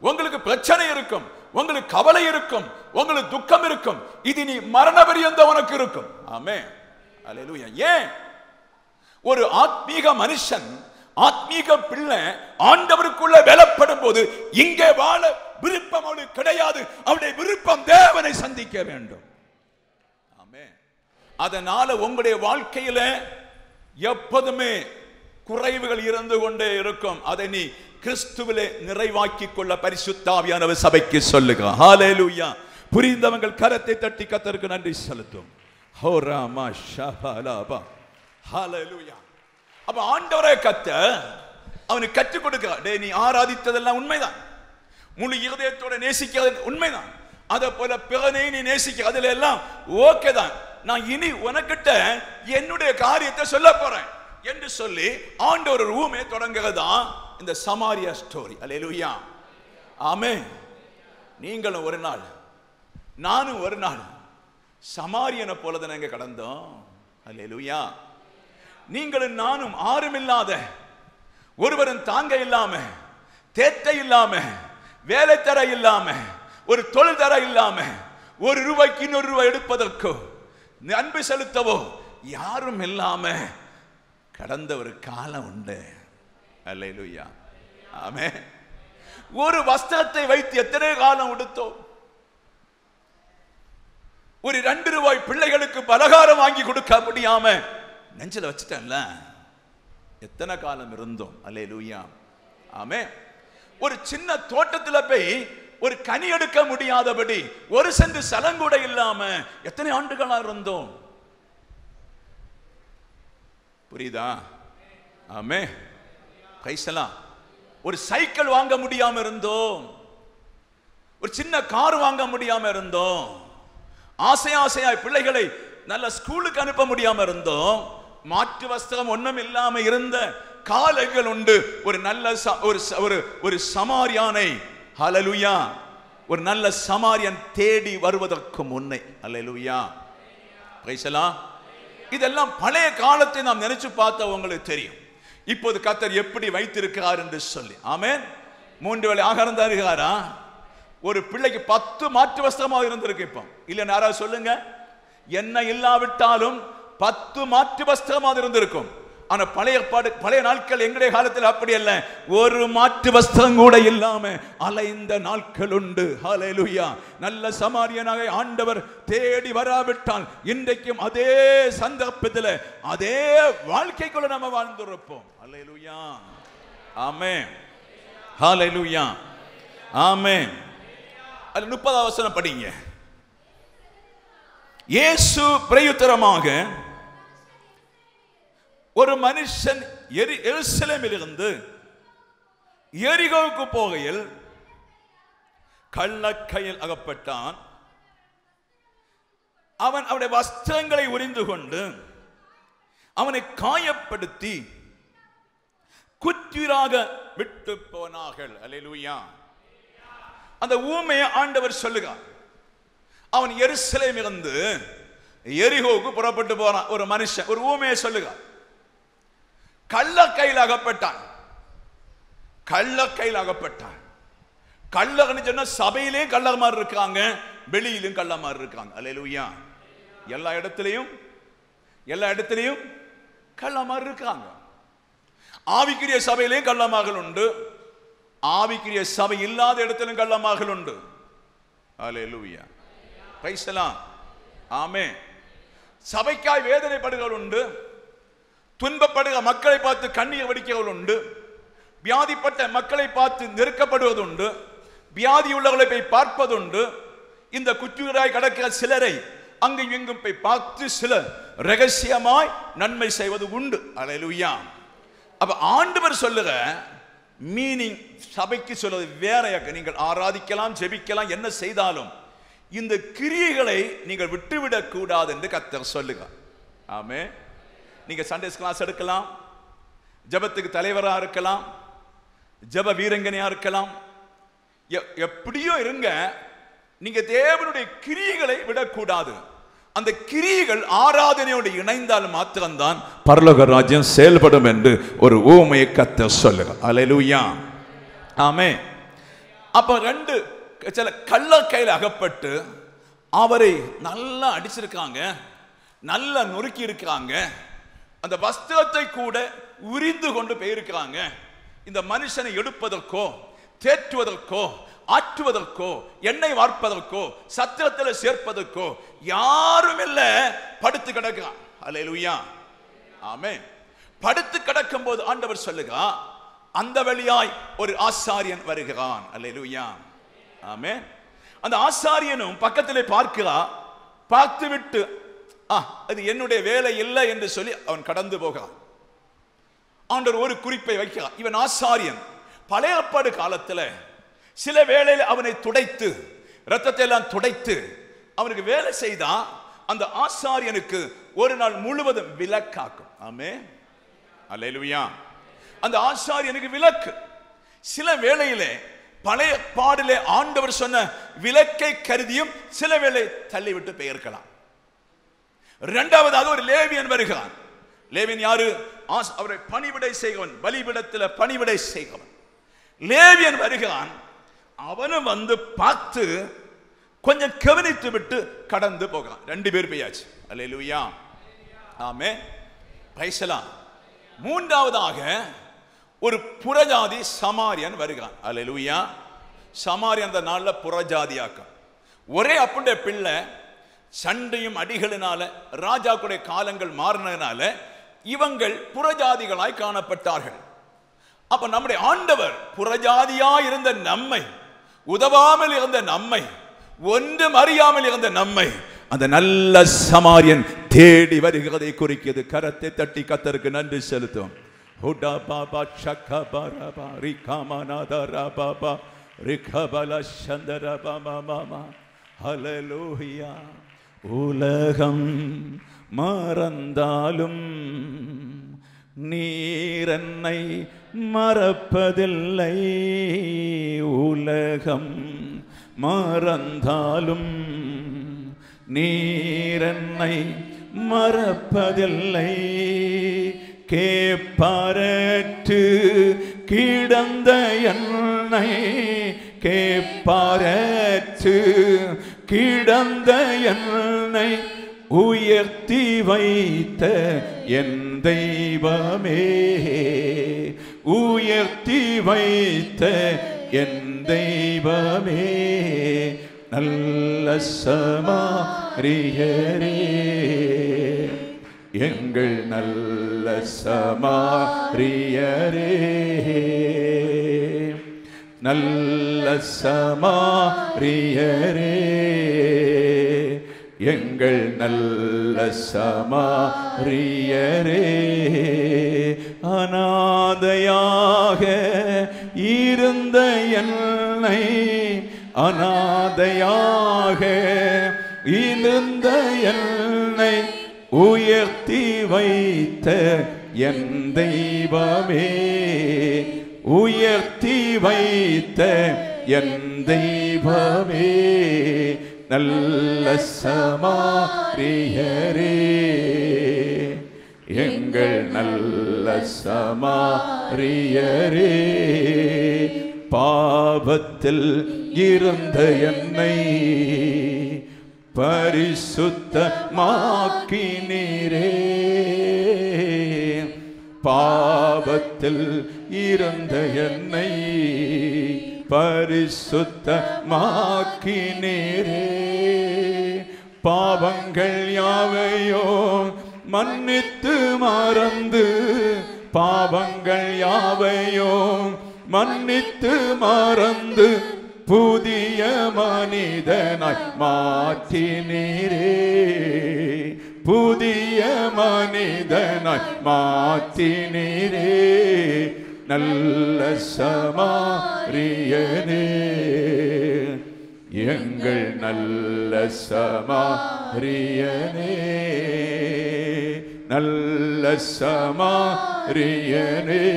உங்களுக்கு பிரச்சனை இருக்கும், உங்களுக்கு கவலை இருக்கும், உங்களுக்கு துக்கம் இருக்கும். இது நீ மரண பரியந்த உனக்கு இருக்கும். ஆமென். அல்லேலூயா. ஏன் ஒரு ஆத்மீக மனுஷன், ஆத்மீக பிள்ளை ஆண்டவருக்குள்ள பலப்படும் போது இங்கே வாழ விருப்பம் அவனுக்கு கிடையாது. அவனுடைய விருப்பம் தேவனை சந்திக்க வேண்டும். ஆமென். அதனால உங்களுடைய வாழ்க்கையில எப்போதுமே குறைவுகள் இருந்து கொண்டே இருக்கும். அதை நீ கிறிஸ்துவிலே நிறைவாக்கிக் கொள்ள பரிசுத்த ஆவியானவர் சபைக்கு சொல்லுங்க. ஹல்லேலூயா. புரிந்தவங்க கரத்தை தட்டி கர்த்தருக்கு நன்றி செலுத்தும். ஹோ ராமா ஷஹலாபா. ஹல்லேலூயா. அப்ப ஆண்டவரே கர்த்தர் அவனுக்கு கற்றுக் கொடுக்கிறார். டேய், நீ ஆராதித்ததெல்லாம் உண்மைதான், முழு இருதயத்தோட நேசிக்கிறது உண்மைதான், அதை போல பிறனை நீ நேசிக்க அதுல எல்லாம் ஓகே தான். நான் இனி உனக்கிட்ட என்னுடைய காரியத்தை சொல்ல போறேன் என்று சொல்லி ஆண்டவர் ஒரு ஊமை தொடங்குறதா இந்த சமாரியா ஸ்டோரி. அல்லேலூயா. ஆமென். நீங்களும் ஒரு நாள், நானும் ஒரு நாள் சமாரியனை போல தானே கடந்தோம். அல்லேலூயா. நீங்களும் நானும் ஆறும் இல்லாத, ஒருவரும் தாங்க இல்லாம, தேட்டை இல்லாம, வேலை தர இல்லாம, ஒரு தொழில் தர இல்லாம, ஒரு ரூபாய்க்கு இன்னொரு ரூபாய் எடுப்பதற்கோ அன்பு செலுத்தவோ யாரும் இல்லாம கடந்த ஒரு காலம் உண்டு. அல்லேலூயா. ஆமென். ஒரு வஸ்திரத்தை வைத்து எத்தனை காலம் உடுத்தோம்? ஒரு ரெண்டு ரூபாய் பிள்ளைகளுக்கு பலகாரம் வாங்கி கொடுக்க முடியாம நெஞ்சில வச்சுட்டேன்ல, எத்தனை காலம் இருந்தோம். அல்லேலூயா. ஆமென். ஒரு சின்ன தோட்டத்துல போய் ஒரு கனி எடுக்க முடியாதபடி ஒரு சென்று சலங்கூட இல்லாம எத்தனை ஆண்டுகளா இருந்தோம். புரியுதா? ஆமென். பிரைஸ். ஒரு சைக்கிள் வாங்க முடியாம இருந்தோம், ஒரு சின்ன கார் வாங்க முடியாம இருந்தோம், ஆசை ஆசையாய் பிள்ளைகளை நல்ல ஸ்கூலுக்கு அனுப்ப முடியாம இருந்தோம், மாற்று வஸ்திரம் ஒண்ணும் இல்லாம இருந்த காலங்கள் உண்டு. ஒரு நல்ல ஒரு ஒரு சமாரியானை, ஹல்லேலூயா, ஒரு நல்ல சமாரியன் தேடி வருவதற்கு முன்னே. அல்லேலூயா. பிரைஸ். இதெல்லாம் பழைய காலத்தை நாம் நினைச்சு பார்த்தா உங்களுக்கு தெரியும் இப்போது கர்த்தர் எப்படி வைத்திருக்கிறார் என்று சொல்லி. ஆமென். மூன்று வேளை ஆகாரம் தருகிறாரா? ஒரு பிள்ளைக்கு பத்து மாற்று வஸ்திரமாக இருந்திருக்கு. இப்போ இல்ல யாராவது சொல்லுங்க, என்ன இல்லாவிட்டாலும் பத்து மாற்று வஸ்திரமாக இருந்திருக்கும். ஆனா பழைய பழைய நாட்கள் எங்களுடைய காலத்தில் அப்படி அல்ல, ஒரு மாற்று வஸ்திரம் கூட இல்லாம அலைந்த நாட்கள் உண்டு. ஹல்லேலூயா. நல்ல சமாரியனாக ஆண்டவர் தேடி வராவிட்டால் இன்றைக்கும் அதே சந்தர்ப்பத்தில் அதே வாழ்க்கைக்குள்ள நம்ம வாழ்ந்திருப்போம். ஹல்லேலூயா. ஆமென். ஹல்லேலூயா. ஆமென். அது முப்பதாம் வசனம் படிங்க. இயேசு பிரயுத்தரமாக, ஒரு மனுஷன் எருசலேமில் இருந்து எரிகோவுக்கு போகையில் கள்ளக்கையில் அகப்பட்டான். அவன் அவனுடைய வஸ்திரங்களை உரிந்து கொண்டு அவனை காயப்படுத்தி குற்றீராக விட்டு போனார்கள். அல்லேலூயா. அந்த ஊமையை ஆண்டவர் சொல்லுகிறார். அவன் எருசலேமில் இருந்து எரிகோவுக்கு புறப்பட்டு போறான். ஒரு மனுஷன் ஒரு ஊமையை சொல்லுகிறார். கள்ள கையில் அகப்பட்டான். கள்ள கையில் அகப்பட்டான். கள்ளன்னு சொன்னா சபையிலே கள்ளமார் இருக்காங்க, வெளியிலும் கள்ளமார் இருக்காங்க. அல்லேலூயா. எல்லா இடத்திலையும் எல்லா இடத்திலையும் கள்ளமார் இருக்காங்க. ஆவிக்குரிய சபையிலேயும் கள்ளமார்கள் உண்டு, ஆவிக்குரிய சபை இல்லாத இடத்திலும் கள்ளமார்கள் உண்டு. அல்லேலூயா. பிரைஸ் எல்லாம். ஆமென். சபைக்காய் வேதனைப்படுகள் உண்டு, துன்பப்படுகிற மக்களை பார்த்து கண்ணீர் வடிக்கிறவர்கள் உண்டு, வியாதிப்பட்ட மக்களை பார்த்து நெருக்கப்படுவது உண்டு, வியாதி உள்ளவர்களை போய் பார்ப்பதுண்டு. இந்த குற்றீராய் கடக்கிற சிலரை அங்கும் இங்கும் போய் பார்த்து சிலர் ரகசியமாய் நன்மை செய்வது உண்டு. அல்லேலூயா. அப்ப ஆண்டவர் சொல்லுற மீனிங் சபைக்கு சொல்வது வேறையாக. நீங்கள் ஆராதிக்கலாம், ஜெபிக்கலாம், என்ன செய்தாலும் இந்த கிரியைகளை நீங்கள் விட்டுவிடக் கூடாது என்று கர்த்தர் சொல்லுங்க. ஆமென். நீங்க சண்டே கிளாஸ் எடுக்கலாம், ஜெபத்துக்கு தலைவராக இருக்கலாம், ஜெப வீரங்கனையா இருக்கலாம், எப்படியோ இருங்க, நீங்க தேவனுடைய கிரியைகளை விடக்கூடாது. அந்த கிரியைகள் ஆராதனையோடு இணைந்தால் மாத்திரம்தான் பரலோக ராஜ்யம் செயல்படும் என்று ஒரு ஊமையை கர்த்தர் சொல்லுங்க. அல்லேலூயா. ஆமென். அப்ப ரெண்டு சில கள்ள கையில் அகப்பட்டு அவரை நல்லா அடிச்சிருக்காங்க, நல்லா நொறுக்கி இருக்காங்க, அந்த வஸ்திரத்தை கூட உரிந்து கொண்டு போயிருக்கிறாங்க. இந்த மனுஷனை எடுப்பதற்கோ தேற்றுவதற்கோ ஆற்றுவதற்கோ எண்ணெய் வார்ப்பதற்கோ சத்திரத்தில் சேர்ப்பதற்கோ யாரும் இல்ல. படுத்து கிடக்கிறான். அல்லேலூயா, ஆமென். படுத்து கிடக்கும் போது ஆண்டவர் சொல்லுகிறார், அந்த வழியாய் ஒரு ஆசாரியன் வருகிறான். அல்லேலூயா, ஆமென். அந்த ஆசாரியனும் பக்கத்திலே பார்க்கிறான். பார்த்து விட்டு அது என்னுடைய வேலை இல்லை என்று சொல்லி அவன் கடந்து போகிறான். ஆண்டவர் ஒரு குறிப்பை வைக்கிறார். இவன் ஆசாரியன். பழைய ஏற்பாடு காலத்தில் சில வேளையில் அவனை துடைத்து ரத்தத்தை எல்லாம் துடைத்து அவனுக்கு வேலை செய்தா அந்த ஆசாரியனுக்கு ஒரு நாள் முழுவதும் விலக்காக்கும். ஆமென், அல்லேலூயா. அந்த ஆசாரியனுக்கு விலக்கு. சில வேளையிலே பழைய பாடிலே ஆண்டவர் சொன்ன விலக்கை கருதியும் சில வேளை தள்ளிவிட்டு பெயர்க்கலாம். இரண்டாவதாக ஒரு லேவியன் வருகிறான். லேவியன் யாரு? அவரை பணிவிடை செய்கிறவன், பலிபீடத்தில் பணிவிடை செய்கிறவன். லேவியன் வருகிறான். அவனும் வந்து பார்த்து கொஞ்சம் கவனித்து விட்டு கடந்து போகிறான். ரெண்டு பேர் பெய்யாச்சு. அல்லேலூயா, ஆமென், பிரைஸ் தி லார்ட். மூன்றாவதாக ஒரு புறஜாதி சமாரியன் வருகிறான். அல்லேலூயா. சமாரியன் அந்த நாளில் புறஜாதியாக்கம். ஒரே அப்படியே பிள்ளை சண்டையும் அடிகளினால ராஜாக்குடைய காலங்கள் மாறினதுனால இவங்கள் புறஜாதிகளாய் காணப்பட்டார்கள். அப்ப நம்முடைய ஆண்டவர் புறஜாதியாய் இருந்த நம்மை, உதவாமல் இருந்த நம்மை, ஒன்றும் அறியாமல் இருந்த நம்மை அந்த நல்ல சமாரியன் தேடி வருகிறதை குறிக்கிறது. கரத்தை தட்டி கர்த்தருக்கு நன்றி செலுத்தும். ஹுடா பாபா சக்கா பாரபா ரிகாமநாதரா பாபா ரிகபல சந்தரபா மாமா. ஹல்லேலூயா. உலகம் மறந்தாலும் நீர் என்னை மறப்பதில்லை. உலகம் மறந்தாலும் நீர் என்னை மறப்பதில்லை. கேப்பாரற்று கிடந்த என்னை, கேப்பாரற்று கிடந்த என்னை உயர்த்தி வைத்த என் தெய்வமே, உயர்த்தி வைத்த என் தெய்வமே. நல்ல சமாரியரே, எங்கள் நல்ல சமாரியரே, நல்ல சமாரியரே, எங்கள் நல்ல சமாரியரே. அநாதையாக இருந்த என்னை, அநாதையாக இருந்த என்னை உயர்த்தி வைத்த என் தெய்வமே, உயர்த்தி வைத்த என் தெய்வமே. நல்ல சமாரியரே, எங்கள் நல்ல சமாரியரே. பாவத்தில் இருந்த என்னை பரிசுத்தமாக்கினீரே, பாவத்தில் இருந்த என்னை பரிசுத்தமாக்கினீரே. பாவங்கள் யாவையோ மன்னித்து மறந்து, பாவங்கள் யாவையோ மன்னித்து மறந்து புதிய மனிதனாய் மாற்றினீரே, புதிய மனிதனாய் மாற்றினீரே. நல்ல சமாரியனே, எங்கள் நல்ல சமாரியனே, நல்ல சமாரியனே,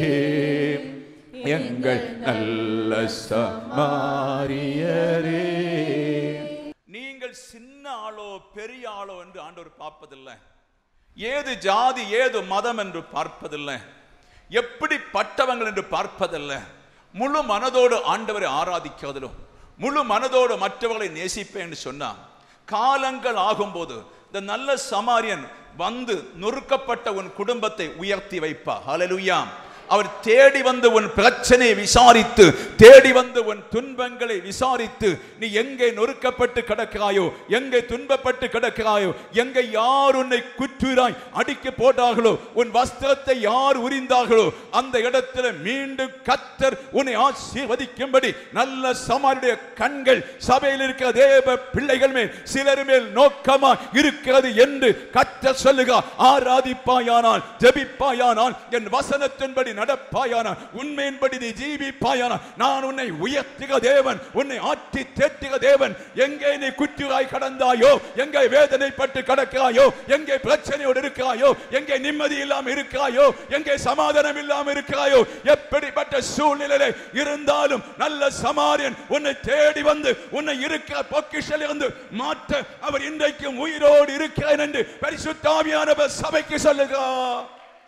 எங்கள் நல்ல சமாரியரே. நீங்கள் சின்ன ஆளோ பெரிய ஆளோ என்று ஆண்டவர் பார்ப்பதில்லை. ஏது ஜாதி ஏது மதம் என்று பார்ப்பதில்லை. எப்படி பட்டவங்கள் என்று பார்ப்பதில்லை. முழு மனதோடு ஆண்டவரை ஆராதிக்கிறதிலும் முழு மனதோடு மற்றவர்களை நேசிப்பேன்னு சொன்னா, காலங்கள் ஆகும்போது இந்த நல்ல சமாரியன் வந்து நொறுக்கப்பட்ட உன் குடும்பத்தை உயர்த்தி வைப்பா. ஹல்லேலூயா. அவர் தேடி வந்து உன் பிரச்சனையை விசாரித்து, தேடி வந்து உன் துன்பங்களை விசாரித்து, நீ எங்கே நொறுக்கப்பட்டு கிடக்கிறாயோ, எங்கே துன்பப்பட்டு கிடக்கிறாயோ, எங்கே யார் உன்னை குற்றுராய் அடிக்க போட்டார்களோ, உன் வஸ்திரத்தை யார் உரிந்தார்களோ, அந்த இடத்துல மீண்டும் கர்த்தர் உன்னை ஆசீர்வதிக்கும்படி நல்ல சமாரியனுடைய கண்கள் சபையில் இருக்கிற தேவ பிள்ளைகள் மேல் சிலர் மேல் நோக்கமா இருக்கிறது என்று கர்த்தர் சொல்லுகிறார். ஆராதிப்பாயானால், ஜெபிப்பாயானால், என் வசனத்தின்படி நடப்பாயானால், உண்மையின்படி நீ ஜீவிப்பாயானால், நான் உன்னை உயர்த்துகிற தேவன், உன்னை ஆற்றி தேற்றுகிற தேவன். எங்கே நீ குற்றுராய் கடந்தாயோ, எங்கே வேதனைப்பட்டு கடக்கிறாயோ, எங்கே பிரச்சனையோடு இருக்கிறாயோ, எங்கே நிம்மதி இல்லாமல் இருக்கிறாயோ, எங்கே சமாதானம் இல்லாமல் இருக்கிறாயோ, எப்படிப்பட்ட சூழ்நிலையில இருந்தாலும் நல்ல சமாரியன் உன்னை தேடி வந்து உன்னை இருக்கிற பொக்கிஷத்தில் இருந்து மாற்ற அவர் இன்றைக்கும் உயிரோடு இருக்கிறேன் என்று பரிசுத்த ஆவியானவர் சபைக்கு சொல்லுகிறார்.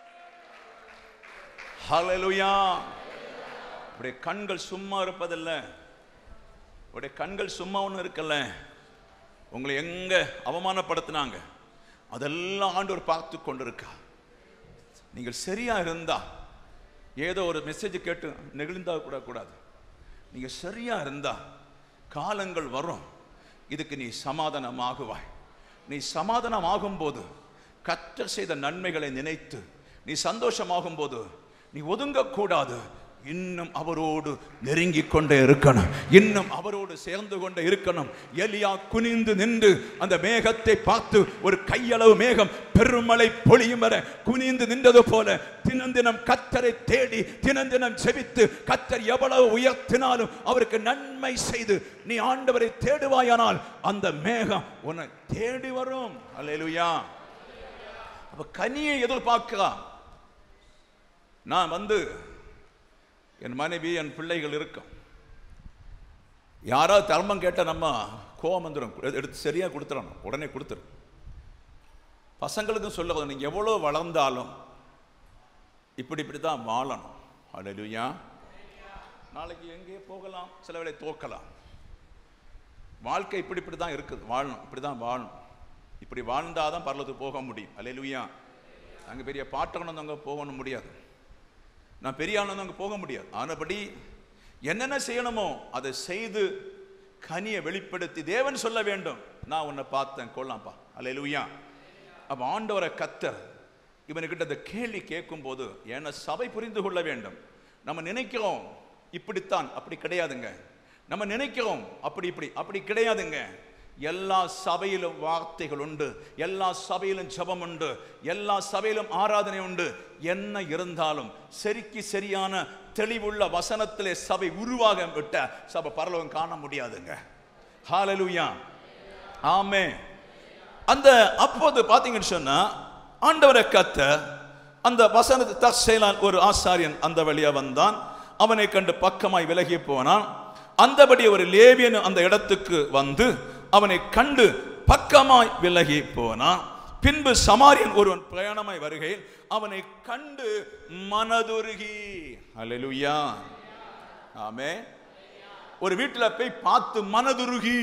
ஹல்லேலூயா. உடைய கண்கள் சும்மா இருப்பதில்ல, உடைய கண்கள் சும்மா ஒன்றும் இருக்கல. உங்களை எங்க அவமானப்படுத்தினாங்க அதெல்லாம் ஆண்டவர் பார்த்து கொண்டிருக்கா. நீங்கள் சரியா இருந்தா, ஏதோ ஒரு மெசேஜ் கேட்டு நெகிழ்ந்தா கூட கூடாது. நீங்க சரியா இருந்தா காலங்கள் வரும், இதுக்கு நீ சமாதானமாகுவாய். நீ சமாதானமாகும் போது கர்த்தர் செய்த நன்மைகளை நினைத்து நீ சந்தோஷமாகும் போது நீ ஒதுங்க கூடாது. இன்னும் அவரோடு நெருங்கி கொண்டே இருக்கணும், இன்னும் அவரோடு சேர்ந்து கொண்டே இருக்கணும். எலியா குனிந்து நின்று அந்த மேகத்தை பார்த்து, ஒரு கையளவு மேகம் பெருமழை பொழியும் வரை குனிந்து நின்றது போல தினந்தினம் கர்த்தரை தேடி தினந்தினம் செபித்து, கர்த்தர் எவ்வளவு உயர்த்தினாலும் அவருக்கு நன்மை செய்து நீ ஆண்டவரை தேடுவாயானால் அந்த மேகம் உன்னை தேடி வரும். அல்லேலூயா. அப்ப கனியை எதிர்பார்க்கிறா. நான் வந்து என் மனைவி என் பிள்ளைகள் இருக்கும், யாராவது தர்மம் கேட்டால் நம்ம கோபம் வந்துடும், எடுத்து சரியாக கொடுத்துடணும், உடனே கொடுத்துரும். பசங்களுக்கும் சொல்லுவது, நீங்கள் எவ்வளோ வளர்ந்தாலும் இப்படி இப்படி தான் வாழணும். அல்லேலூயா. நாளைக்கு எங்கே போகலாம், சில வேளை தோக்கலாம். வாழ்க்கை இப்படி இப்படி தான் இருக்குது, வாழணும், இப்படி தான் வாழணும். இப்படி வாழ்ந்தாதான் பரலோகத்துக்கு போக முடியும். அல்லேலூயா. அங்கே பெரிய பாட்டகணும் அங்கே போகணும் முடியாது, நான் பெரிய ஆனந்தம் அங்கே போக முடியாது. ஆனபடி என்னென்ன செய்யணுமோ அதை செய்து கனியை வெளிப்படுத்தி தேவன் சொல்ல வேண்டும், நான் உன்னை பார்த்தேன் கொள்ளாம்ப்பா. அல்லேலூயா. அப்போ ஆண்டவரை கர்த்தர் இவனுக்கிட்ட இந்த கேள்வி கேட்கும் போது ஏன்னா சபை புரிந்து கொள்ள வேண்டும். நம்ம நினைக்கிறோம் இப்படித்தான், அப்படி கிடையாதுங்க. நம்ம நினைக்கிறோம் அப்படி இப்படி, அப்படி கிடையாதுங்க. எல்லா சபையிலும் வார்த்தைகள் உண்டு, எல்லா சபையிலும் ஜெபம் உண்டு, எல்லா சபையிலும் ஆராதனை உண்டு. என்ன இருந்தாலும் சரிக்கு சரியான தெளிவுள்ள வசனத்திலே சபை உருவாக விட்ட சபை பரலோகம் காண முடியாதுங்க. ஹல்லேலூயா. ஆமென். அந்த அப்போது பார்த்தீங்கன்னு சொன்னா ஆண்டவரை கர்த்தர் அந்த வசனத்தை தற்செயலால் ஒரு ஆசாரியன் அந்த வழியா வந்தான், அவனை கண்டு பக்கமாய் விலகி போனான். அந்தபடி ஒரு லேவியன் அந்த இடத்துக்கு வந்து அவனை கண்டு பக்கமாய் விலகி போனான். பின்பு சமாரியன் ஒருவன் பிரயாணமாய் வருகையில் அவனை கண்டு மனதுருகி. அல்லேலூயா. ஆமென். ஒரு வீட்டில் போய் பார்த்து மனதுருகி,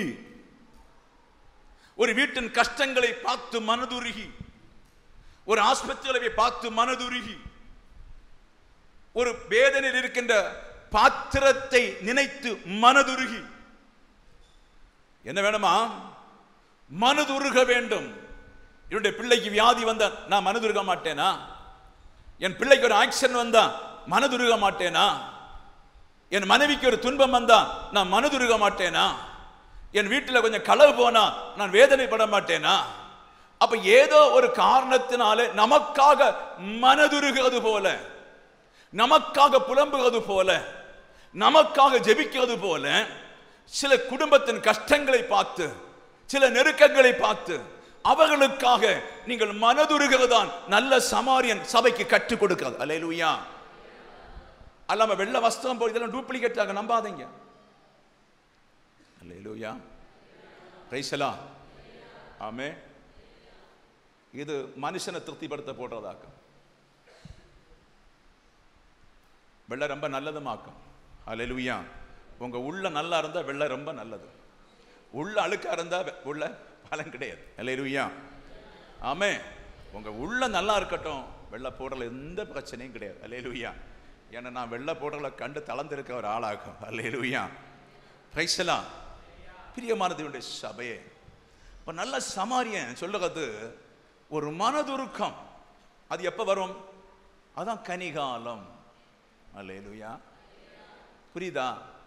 ஒரு வீட்டின் கஷ்டங்களை பார்த்து மனதுருகி, ஒரு ஆஸ்பத்திரியை போய் பார்த்து மனதுருகி, ஒரு வேதனையில் இருக்கின்ற பாத்திரத்தை நினைத்து மனதுருகி. என்ன வேணுமா? மனதுருக வேண்டும். என்னுடைய பிள்ளைக்கு வியாதி வந்தா நான் மனதுருக மாட்டேனா? என் பிள்ளைக்கு ஒரு ஆக்சிடென்ட் வந்தா மனதுருக மாட்டேனா? என் மனைவிக்கு ஒரு துன்பம் வந்தா நான் மனதுருக மாட்டேனா? என் வீட்டில் கொஞ்சம் களவு போனா நான் வேதனைப்பட மாட்டேனா? அப்ப ஏதோ ஒரு காரணத்தினாலே நமக்காக மனதுருகிறது போல, நமக்காக புலம்புகிறது போல, நமக்காக ஜெபிக்கிறது போல சில குடும்பத்தின் கஷ்டங்களை பார்த்து, சில நெருக்கங்களை பார்த்து அவர்களுக்காக நீங்கள் மனதுருகிறதான் நல்ல சமாரியன் சபைக்கு கற்றுக் கொடுக்கிறது. அல்லேலூயா. அல்லாம வெள்ள வஸ்திரம் போய் இதெல்லாம் டூப்ளிகேட் ஆக நம்பாதீங்க. அல்லேலூயா. பிரைஸ் எல்லாம். ஆமென். இது மனுஷனை திருப்திப்படுத்த போடுறதாக்கும். வெள்ள ரொம்ப நல்லதுமாக்கும். அல்லேலூயா. உங்க உள்ள நல்லா இருந்தா வெள்ளை ரொம்ப நல்லது. உள்ள அழுக்கா இருந்தா உள்ள பலன் கிடையாது. அல்லேலூயா. ஆமே. உங்க உள்ள நல்லா இருக்கட்டும், வெள்ளை போடல எந்த பிரச்சனையும் கிடையாது. அல்லேலூயா. ஏன்னா நான் வெள்ளை போடலை கண்டு தளர்ந்திருக்க ஒரு ஆளாகும். அல்லேலூயா. Praise the lord. பிரியமான தேவனுடைய சபையே, இப்போ நல்ல சமாரியன் சொல்லுறது ஒரு மனதுருக்கம். அது எப்போ வரும்? அதான் கனிகாலம். அல்லேலூயா. புரியுதா?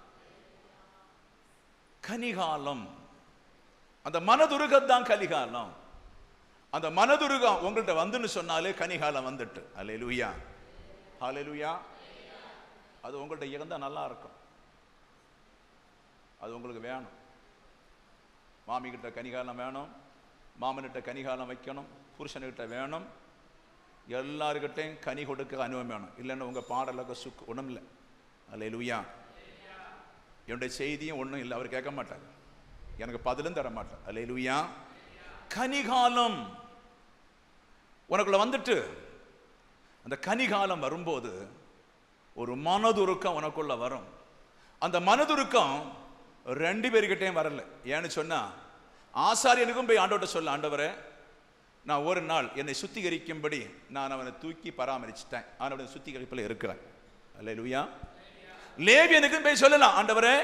கனிகாலம். அந்த மனதுருகம் தான் கனிகாலம். அந்த மனதுருகம் உங்கள்கிட்ட வந்துன்னு சொன்னாலே கனிகாலம் வந்துட்டு. அல்லேலூயா. அல்லேலூயா. அது உங்கள்கிட்ட இருந்தா நல்லா இருக்கும். அது உங்களுக்கு வேணும். மாமி கிட்ட கனிகாலம் வேணும், மாமன்கிட்ட கனிகாலம் வைக்கணும், புருஷன்கிட்ட வேணும், எல்லாருக்கிட்டையும் கனி கொடுக்க அனுபவம் வேணும். இல்லைன்னு உங்க பாடலுக்கு சுக்கு ஒன்றும் இல்லை. அல்லேலூயா. என்னுடைய செய்தியும் ஒன்றும் இல்லை. அவர் கேட்க மாட்டார், எனக்கு பதிலும் தர மாட்டார். அல்லேலூயா. கனிகாலம் உனக்குள்ள வந்துட்டு அந்த கனிகாலம் வரும்போது ஒரு மனதுருக்கம் உனக்குள்ள வரும். அந்த மனதுருக்கம் ரெண்டு பேருக்கிட்டையும் வரல. ஏன்னு சொன்னா ஆசாரியனுக்கும் போய் ஆண்டவர்கிட்ட சொல்ல, ஆண்டவரே நான் ஒரு நாள் என்னை சுத்திகரிக்கும்படி நான் அவனை தூக்கி பராமரிச்சுட்டேன், அவனுடைய சுத்திகரிப்பில் இருக்கிறேன். அல்லேலூயா. லேவியனுக்கும் போய் சொல்லலாம், ஆண்டவரே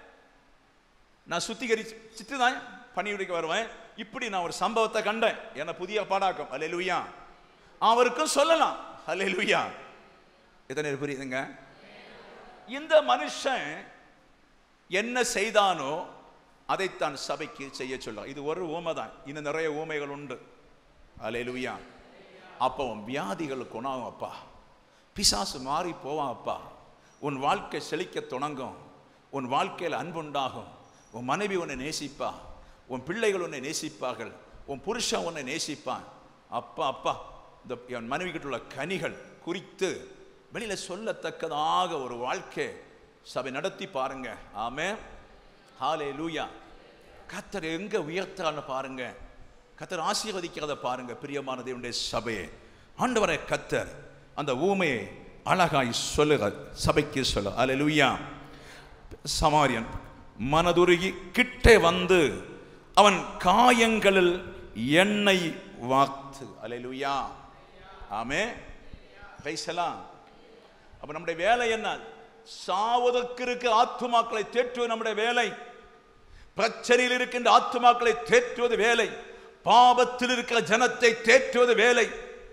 நான் சுத்திகரிச்சுட்டு தான் பணிவிடைக்கு வருவேன், இப்படி நான் ஒரு சம்பவத்தை கண்டேன், என்ன புதிய பாடாக்கும். அல்லேலூயா. அவருக்கும் சொல்லலாம். அல்லேலூயா. எத்தனை புரியுதுங்க? இந்த மனுஷன் என்ன செய்தானோ அதைத்தான் சபைக்கு செய்ய சொல்ல. இது ஒரு ஊமை தான், இன்னும் நிறைய ஊமைகள் உண்டு. அல்லேலூயா. அப்போ வியாதிகள் குணாகும் அப்பா, பிசாசு மாறி போவான் அப்பா, உன் வாழ்க்கை செழிக்க தொடங்கும், உன் வாழ்க்கையில் அன்புண்டாகும், உன் மனைவி உன்னை நேசிப்பா, உன் பிள்ளைகள் உன்னை நேசிப்பார்கள், உன் புருஷன் உன்னை நேசிப்பான். அப்பா அப்பா இந்த என் மனைவி கிட்ட உள்ள கனிகள் குறித்து வெளியில சொல்லத்தக்கதாக ஒரு வாழ்க்கை சபை நடத்தி பாருங்க. ஆமென். ஹல்லேலூயா. கர்த்தர் எங்க உயர்த்தான்னு பாருங்க, கர்த்தர் ஆசீர்வதிக்கிறத பாருங்க. பிரியமான தேவனுடைய சபையே, ஆண்டவரே கர்த்தர் அந்த ஊமையை அழகாய் சொல்லுக, சபைக்கு சொல்ல. ஹல்லேலூயா. சமாரியன் மனதுருகி கிட்டே வந்து அவன் காயங்களில் எண்ணெய் வார்த்து. அல்லேலூயா. ஆமென். Praise the lord. அப்ப நம்முடைய வேலை என்ன? சாவதற்கு இருக்க ஆத்துமாக்களை தேற்றுவது நம்முடைய வேலை. பிரச்சனையில் இருக்கின்ற ஆத்துமாக்களை தேற்றுவது வேலை. பாவத்தில் இருக்கிற ஜனத்தை தேற்றுவது வேலை.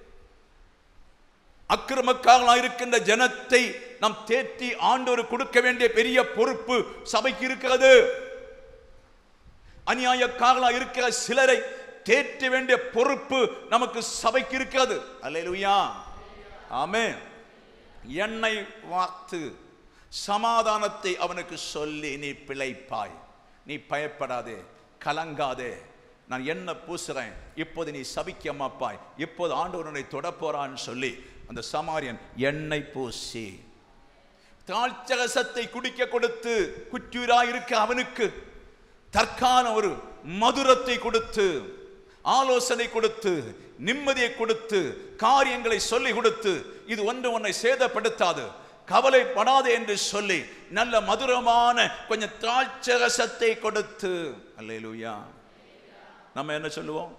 அக்கிரமக்காரர்களாக இருக்கின்ற ஜனத்தை நாம் தேற்றி ஆண்டவர் கொடுக்க வேண்டிய பெரிய பொறுப்பு சபைக்கு இருக்கிறது. அநியாயக்காரர்களாக இருக்கிற சிலரை தேற்ற வேண்டிய பொறுப்பு நமக்கு சபைக்கு இருக்கிறது. அல்லேலூயா. ஆமென். எண்ணெய் வார்த்து சமாதானத்தை அவனுக்கு சொல்லி, நீ பிழைப்பாய், நீ பயப்படாதே, கலங்காதே, நான் என்ன பூசுறேன், இப்போது நீ சபிக்கமாப்பாய், இப்போது ஆண்டவர் உன்னை தொடப்போறான்னு சொல்லி அந்த சமாரியன் எண்ணெய் பூசி திராட்சரசத்தை குடிக்க கொடுத்து குற்றூராயிருக்க அவனுக்கு தற்கான ஒரு மதுரத்தை கொடுத்து, ஆலோசனை கொடுத்து, நிம்மதியை கொடுத்து, காரியங்களை சொல்லி கொடுத்து, இது ஒன்று உன்னை சேதப்படுத்தாது, கவலைப்படாதே என்று சொல்லி நல்ல மதுரமான கொஞ்சம் திராட்சரசத்தை கொடுத்து. அல்லேலூயா. நம்ம என்ன சொல்லுவோம்?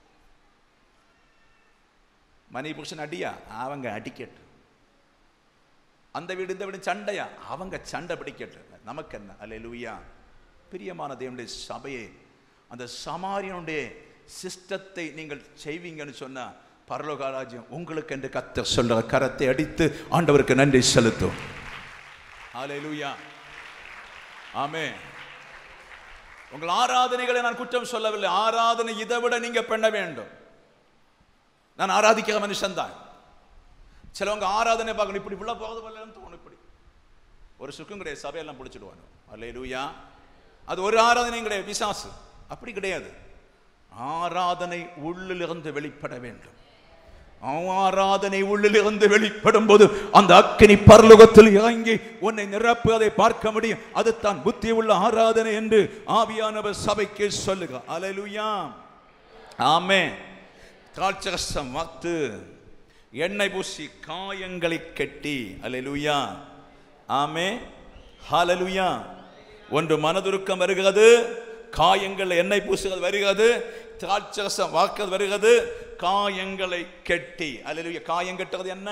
மணி புருஷன் அடியா, அவங்க அடிக்கட்டு. அந்த வீடு இந்த வீடு சண்டையா, அவங்க சண்டை பிடிக்கட்டு, நமக்கு என்ன? அல்லேலூயா. பிரியமான தேவனுடைய சபையே, அந்த சமாரியனுடைய சிஸ்டத்தை நீங்கள் செய்வீங்கன்னு சொன்னா பரலோக ராஜ்யம் உங்களுக்கு என்று கர்த்தர் சொல்ற கரத்தை அடித்து ஆண்டவருக்கு நன்றி செலுத்தும். ஹல்லேலூயா. ஆமென். உங்கள் ஆராதனைகளை நான் குற்றம் சொல்லவில்லை. ஆராதனை இதை விட நீங்க பண்ண வேண்டும். நான் ஆராதிக்கிற மனுஷன் தான். சிலவங்க ஆராதனை பார்க்கணும், இப்படி உள்ள போகிறது போலன்னு தோணும். இப்படி ஒரு சுக்கம் கிடையாது, சபையெல்லாம் பிடிச்சிடுவாங்க. அல்லேலூயா. அது ஒரு ஆராதனையும் கிடையாது, பிசாசு அப்படி கிடையாது. ஆராதனை உள்ளிலிருந்து வெளிப்பட வேண்டும். ஆராதனை உள்ளிலிருந்து வெளிப்படும் போது அந்த அக்கினி பரலோகத்தில் இறங்கி உன்னை நிரப்புவதை பார்க்க முடியும். அது தான் புத்தி உள்ள ஆராதனை என்று ஆவியானவர் சபைக்கு சொல்லுக. அல்லேலூயா. ஆமென். திராட்சரசம் வார்த்து எண்ணெய் பூசி காயங்களை கட்டி. அல்லேலூயா. ஆமென். ஹல்லேலூயா. ஒன்று மனதுருக்கம் வருகிறது, காயங்கள் எண்ணெய் பூசுகிறது வருகிறது, திராட்சரசம் வாக்குறது வருகிறது, காயங்களை கெட்டி. ஹல்லேலூயா. காயம் கட்டுறது என்ன?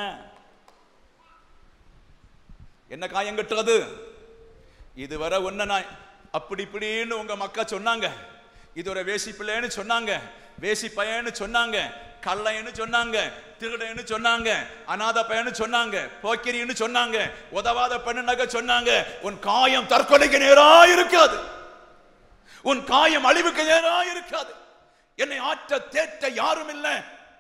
என்ன காயம் கட்டுறது? இதுவரை ஒன்ன நான் அப்படி இப்படின்னு உங்க மக்கா சொன்னாங்க, இது ஒரு வேசி பிள்ளைன்னு சொன்னாங்க, வேசி பையன்னு சொன்னாங்க, கள்ளைன்னு சொன்னாங்க, திருடன்னு சொன்னாங்க, அநாத பையன்னு சொன்னாங்க, போக்கிரின்னு சொன்னாங்க, உதவாத பெண்ணுனாக சொன்னாங்க. உன் காயம் தற்கொலைக்கு நேரா இருக்காது, உன் காயம் அழிவுக்கு நேரா இருக்காது. என்னை ஆற்ற தேற்ற யாரும் இல்லை.